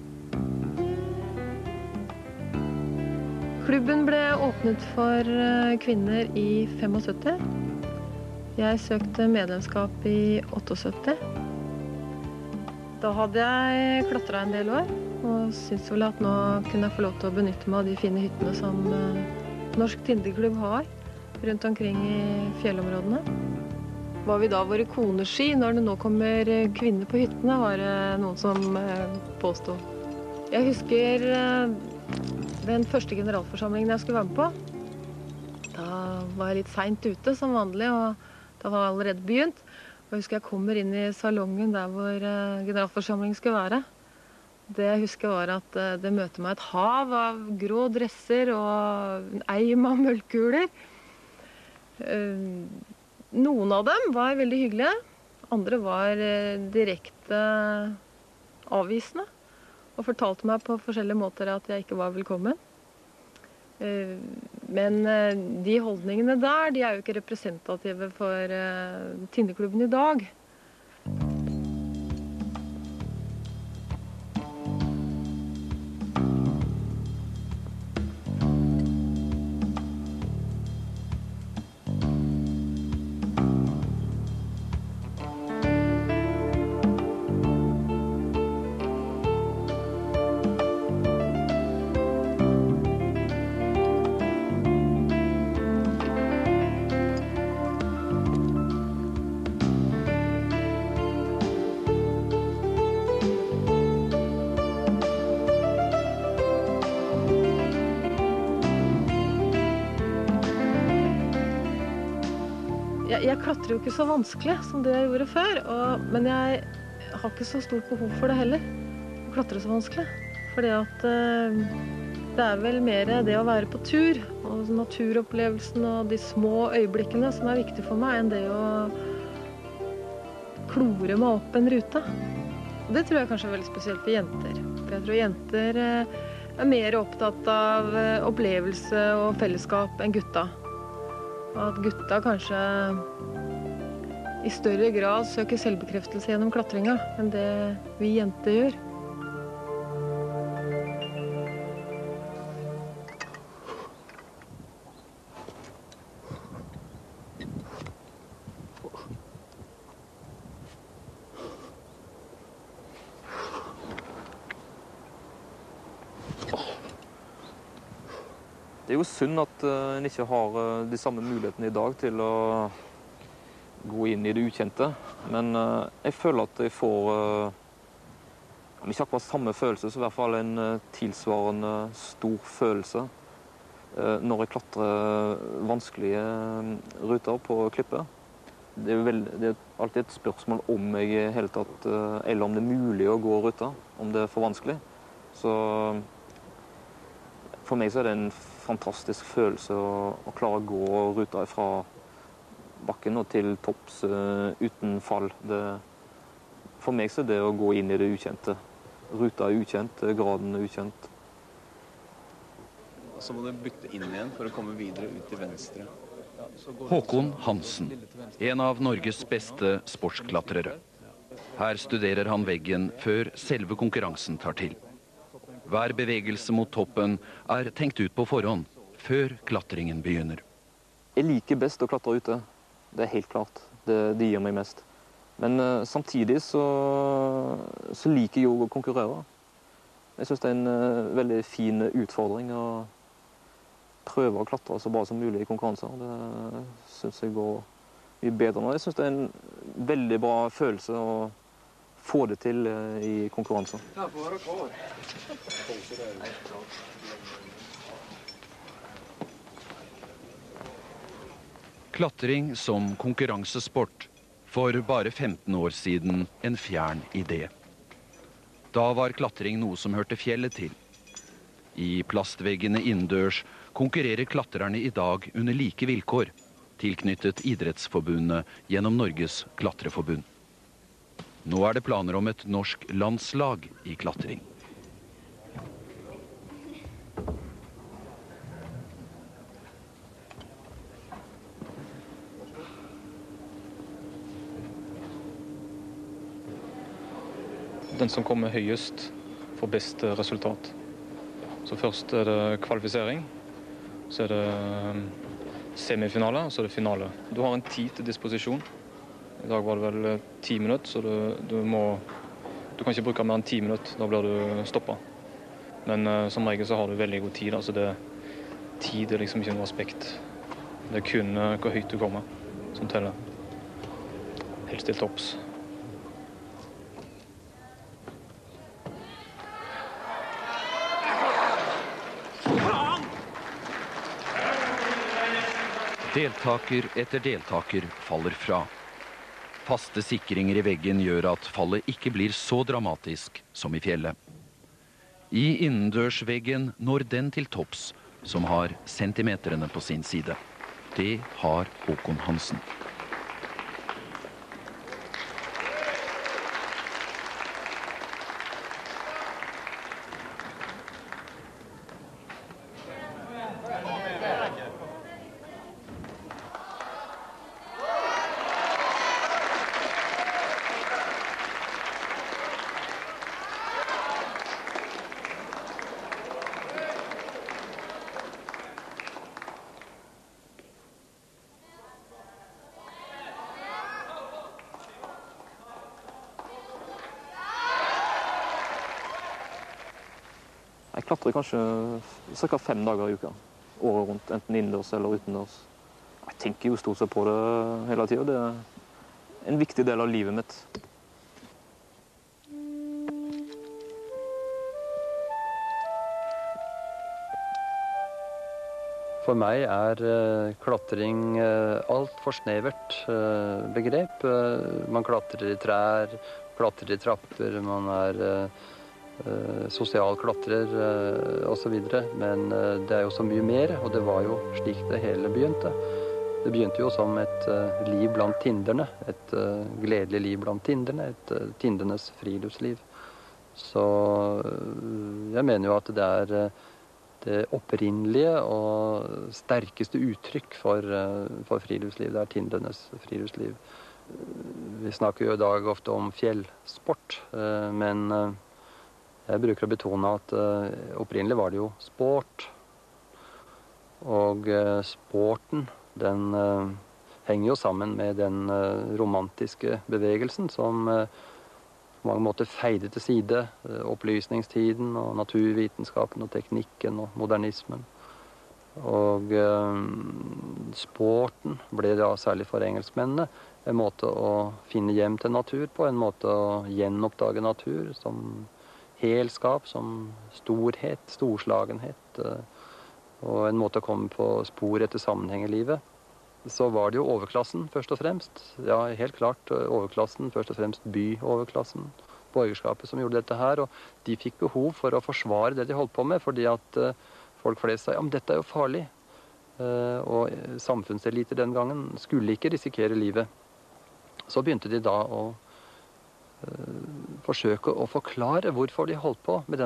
Klubben ble åpnet for kvinner i 75. Jeg søkte medlemskap i 78. Da hadde jeg klatret en del år, og syntes vel at nå kunne jeg få lov til å benytte meg av de fine hyttene som Norsk Tinderklubb har rundt omkring i fjellområdene. Var vi da våre koneski når det nå kommer kvinner på hyttene, var det noen som påstod. Jeg husker den første generalforsamlingen jeg skulle være med på. Da var jeg litt sent ute som vanlig, og da var jeg allerede begynt. Og jeg husker jeg kommer inn i salongen der hvor generalforsamlingen skulle være. Det jeg husker var at det møter meg et hav av grå dresser og en eim av møllkuler. Noen av dem var veldig hyggelige, andre var direkte avvisende og fortalte meg på forskjellige måter at jeg ikke var velkommen. Men de holdningene der, de er jo ikke representative for Tinderklubben i dag. Jeg klatrer jo ikke så vanskelig som det jeg gjorde før, men jeg har ikke så stort behov for det heller, å klatre så vanskelig. Fordi at det er vel mer det å være på tur, og naturopplevelsen og de små øyeblikkene som er viktig for meg, enn det å klore meg opp en rute. Og det tror jeg kanskje er veldig spesielt for jenter. For jeg tror jenter er mer opptatt av opplevelse og fellesskap enn gutta. Og at gutta kanskje i større grad søker selvbekreftelse gjennom klatringa enn det vi jenter gjør. Det er jo synd at en ikke har de samme mulighetene i dag til å gå inn i det ukjente. Men jeg føler at jeg får, om ikke akkurat samme følelse, så i hvert fall en tilsvarende stor følelse når jeg klatrer vanskelige ruter på klippet. Det er alltid et spørsmål om jeg i hele tatt, eller om det er mulig å gå ruta, om det er for vanskelig. Så for meg så er det en fantastisk følelse å klare å gå ruta fra bakken og til topps uten fall. For meg så er det å gå inn i det ukjente. Ruta er ukjent, graden er ukjent. Så må du bytte inn igjen for å komme videre ut til venstre. Håkon Hansen, en av Norges beste sportsklatrere. Her studerer han veggen før selve konkurransen tar til. Hver bevegelse mot toppen er tenkt ut på forhånd, før klatringen begynner. Jeg liker best å klatre ute. Det er helt klart. Det gir meg mest. Men samtidig så liker jeg jo å konkurrere. Jeg synes det er en veldig fin utfordring å prøve å klatre så bra som mulig i konkurranser. Det synes jeg går mye bedre nå. Jeg synes det er en veldig bra følelse å få det til i konkurranser. Klatring som konkurransesport, for bare 15 år siden en fjern idé. Da var klatring noe som hørte fjellet til. I plastveggene innendørs konkurrerer klatrerne i dag under like vilkår. tilknyttet idrettsforbundet gjennom Norges klatreforbund. Nå er det planer om et norsk landslag i klatring. Den som kommer høyest får best resultat. Så først er det kvalifisering, så er det semifinale, og så er det finale. Du har en tid til disposisjon. I dag var det vel 10 minutter, så du kan ikke bruke mer enn 10 minutter, da blir du stoppet. Men som regel så har du veldig god tid, altså tid er liksom ikke noe aspekt. Det er kun hvor høyt du kommer som teller. Helst til topps. Deltaker etter deltaker faller fra. Faste sikringer i veggen gjør at fallet ikke blir så dramatisk som i fjellet. I innendørsveggen når den til topps, som har centimetrene på sin side. Det har Håkon Hansen. Jeg klatrer kanskje ca. 5 dager i uka, året rundt, enten innendørs eller utendørs. Jeg tenker jo stort sett på det hele tiden. Det er en viktig del av livet mitt. For meg er klatring alt for snevert begrep. Man klatrer i trær, klatrer i trapper, man er sosial klatrer og så videre, men det er jo så mye mer, og det var jo slik det hele begynte. Det begynte jo som et liv blant tinderne, et gledelig liv blant tinderne, et tindernes friluftsliv. Så jeg mener jo at det er det opprinnelige og sterkeste uttrykk for friluftsliv, det er tindernes friluftsliv. Vi snakker jo i dag ofte om fjellsport, men jeg bruker å betone at opprinnelig var det jo sport. Og sporten, den henger jo sammen med den romantiske bevegelsen som på mange måter feide til side opplysningstiden og naturvitenskapen og teknikken og modernismen. Og sporten ble da særlig for engelskmennene en måte å finne hjem til natur på, en måte å gjenoppdage natur som helskap, som storhet, storslagenhet, og en måte å komme på spor etter sammenheng i livet. Så var det jo overklassen først og fremst. Ja, helt klart overklassen, først og fremst byoverklassen, borgerskapet som gjorde dette her, og de fikk behov for å forsvare det de holdt på med, fordi at folk flest sa, ja, men dette er jo farlig. Og samfunnseliter den gangen skulle ikke risikere livet. Så begynte de da å forsøke å forklare hvorfor de holdt på med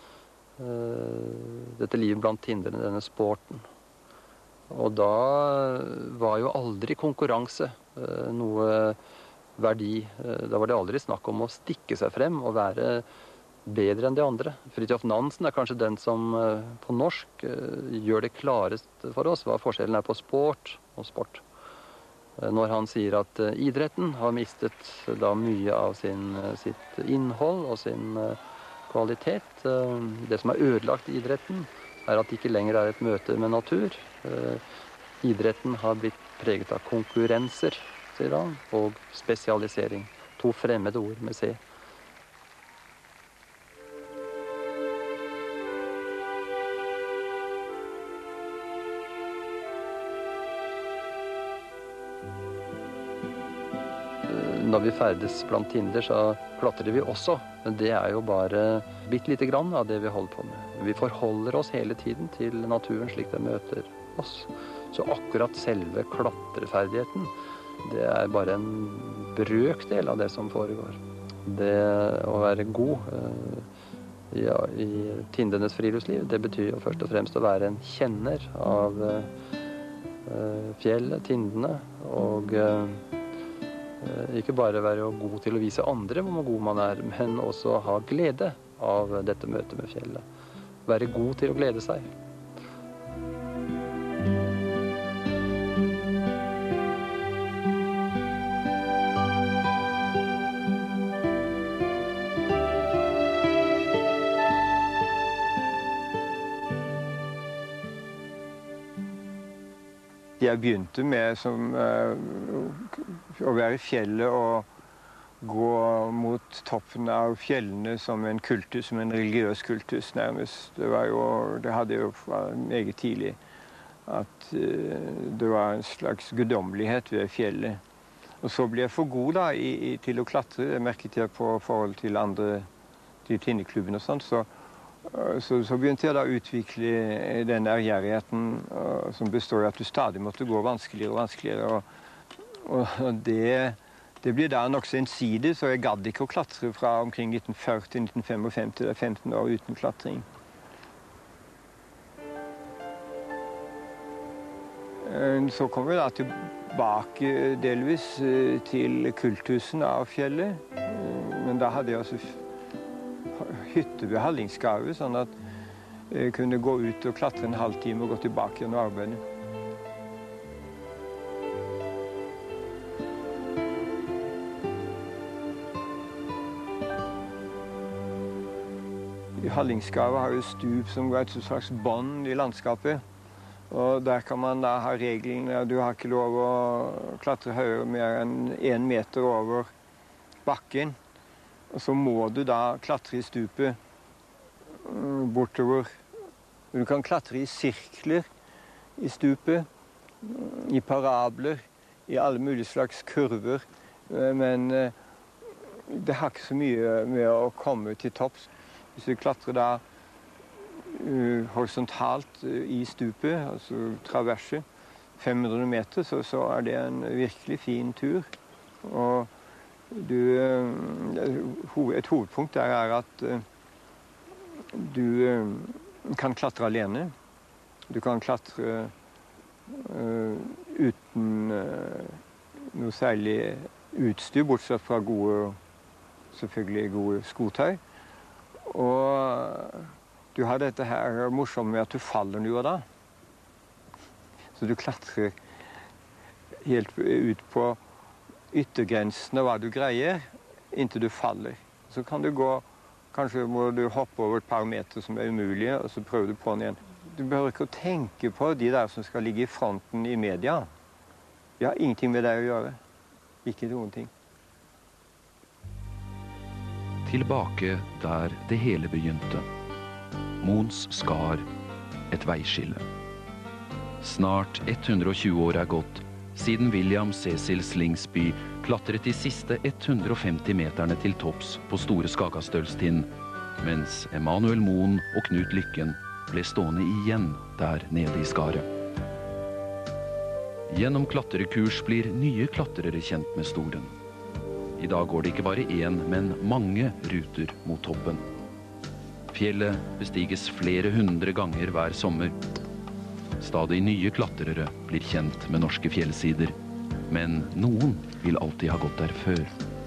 dette livet blant tinderne, denne sporten. Og da var jo aldri konkurranse noe verdi. Da var det aldri snakk om å stikke seg frem og være bedre enn de andre. Fridtjof Nansen er kanskje den som på norsk gjør det klarest for oss hva forskjellen er på sport og sport. Når han sier at idretten har mistet da mye av sitt innhold og sin kvalitet. Det som er ødelagt i idretten, er at det ikke lenger er et møte med natur. Idretten har blitt preget av konkurrenser, sier han, og spesialisering. 2 fremmede ord med C. Når vi ferdes blant tinder, så klatrer vi også. Men det er jo bare bitte lite grann av det vi holder på med. Vi forholder oss hele tiden til naturen slik den møter oss. Så akkurat selve klatreferdigheten, det er bare en brøkdel av det som foregår. Det å være god i tindenes friluftsliv, det betyr jo først og fremst å være en kjenner av fjellet, tindene, og ikke bare være god til å vise andre hvor god man er, men også ha glede av dette møtet med fjellet. Være god til å glede seg. Jeg begynte med å være i fjellet og gå mot toppen av fjellene som en kultus, som en religiøs kultus nærmest. Det hadde jo meget tidlig at det var en slags guddommelighet ved fjellet. Og så ble jeg for god da, til å klatre. Det merket jeg på forhold til til tindeklubben og sånt. Så begynte jeg da å utvikle den ærgjerrigheten som består i at du stadig måtte gå vanskeligere og vanskeligere. Og det ble da nokså ensidig, så jeg gadd ikke å klatre fra omkring 1940 til 1955, det er 15 år uten klatring. Så kom vi da tilbake delvis til kultusen av fjellet, men da hadde jeg også hytte ved Hallingskarvet, sånn at jeg kunne gå ut og klatre en halvtime og gå tilbake igjen og arbeide. Hallingskarvet har jo stup som går et slags bånd i landskapet. Og der kan man da ha regelen, du har ikke lov å klatre høyere mer enn 1 meter over bakken. Og så må du da klatre i stupet bortover. Du kan klatre i sirkler i stupet, i parabler, i alle mulige slags kurver. Men det har ikke så mye med å komme til topps. Hvis du klatrer da horisontalt i stupet, altså traverset, 500 meter, så er det en virkelig fin tur. Og et hovedpunkt der er at du kan klatre alene. Du kan klatre uten noe særlig utstyr, bortsett fra selvfølgelig gode skotøy. Og du har dette her morsomt med at du faller nå og da. Så du klatrer helt ut på yttergrensen av hva du greier, inntil du faller. Så kan du gå, kanskje må du hoppe over et par meter som er umulige, og så prøver du på den igjen. Du behøver ikke å tenke på de der som skal ligge i fronten i media. De har ingenting med deg å gjøre. Ikke noen ting. Tilbake der det hele begynte. Mons skar, et veiskille. Snart 120 år er gått siden William Cecil Slingsby klatret de siste 150 meterne til topps på Store Skagastølstind, mens Emanuel Moen og Knut Lykken ble stående igjen der nede i skaret. Gjennom klatrekurs blir nye klatrere kjent med Storen. I dag går det ikke bare én, men mange ruter mot toppen. Fjellet bestiges flere 100 ganger hver sommer. Stadig nye klatrere blir kjent med norske fjellsider, men noen vil alltid ha gått der før.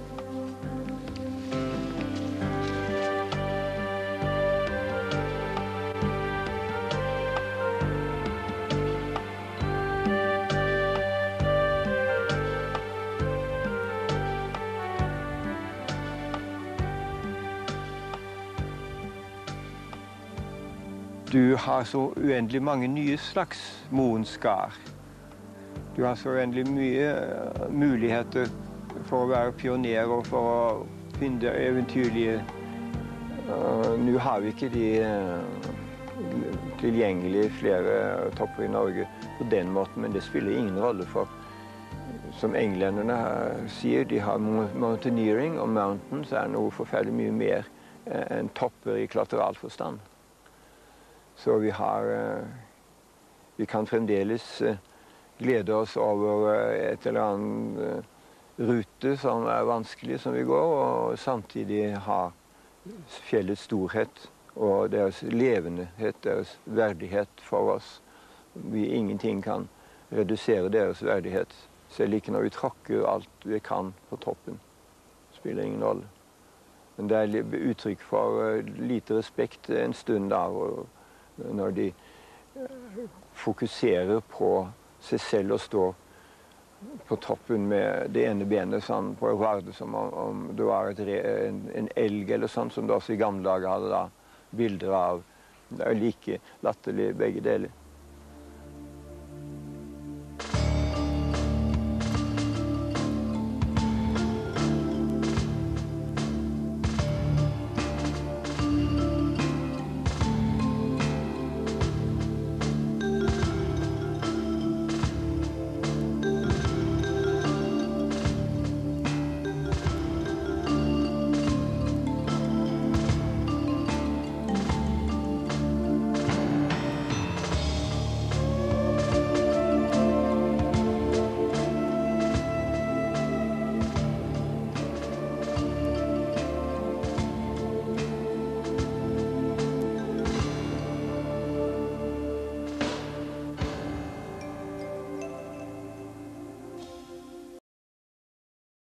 Du har så uendelig mange nye slags Moenskar. Du har så uendelig mye muligheter for å være pioner og for å finne eventyrlige. Nå har vi ikke de tilgjengelige flere topper i Norge på den måten, men det spiller ingen rolle for, som englenderne sier, de har mountaineering og mountains er noe forferdelig mye mer enn topper i klateral forstand. Så vi kan fremdeles glede oss over et eller annet rute som vanskelig som vi går, og samtidig ha fjellets storhet og deres levendehet, deres verdighet for oss. Ingenting kan redusere deres verdighet. Selv ikke når vi trakker alt vi kan på toppen. Det spiller ingen rolle. Men det er uttrykk for lite respekt en stund da, når de fokuserer på seg selv og står på toppen med det ene benet sånn, på en varde som om det var en elg eller sånn, som det også i gamle dager hadde da bilder av. Det er like latterlig begge deler.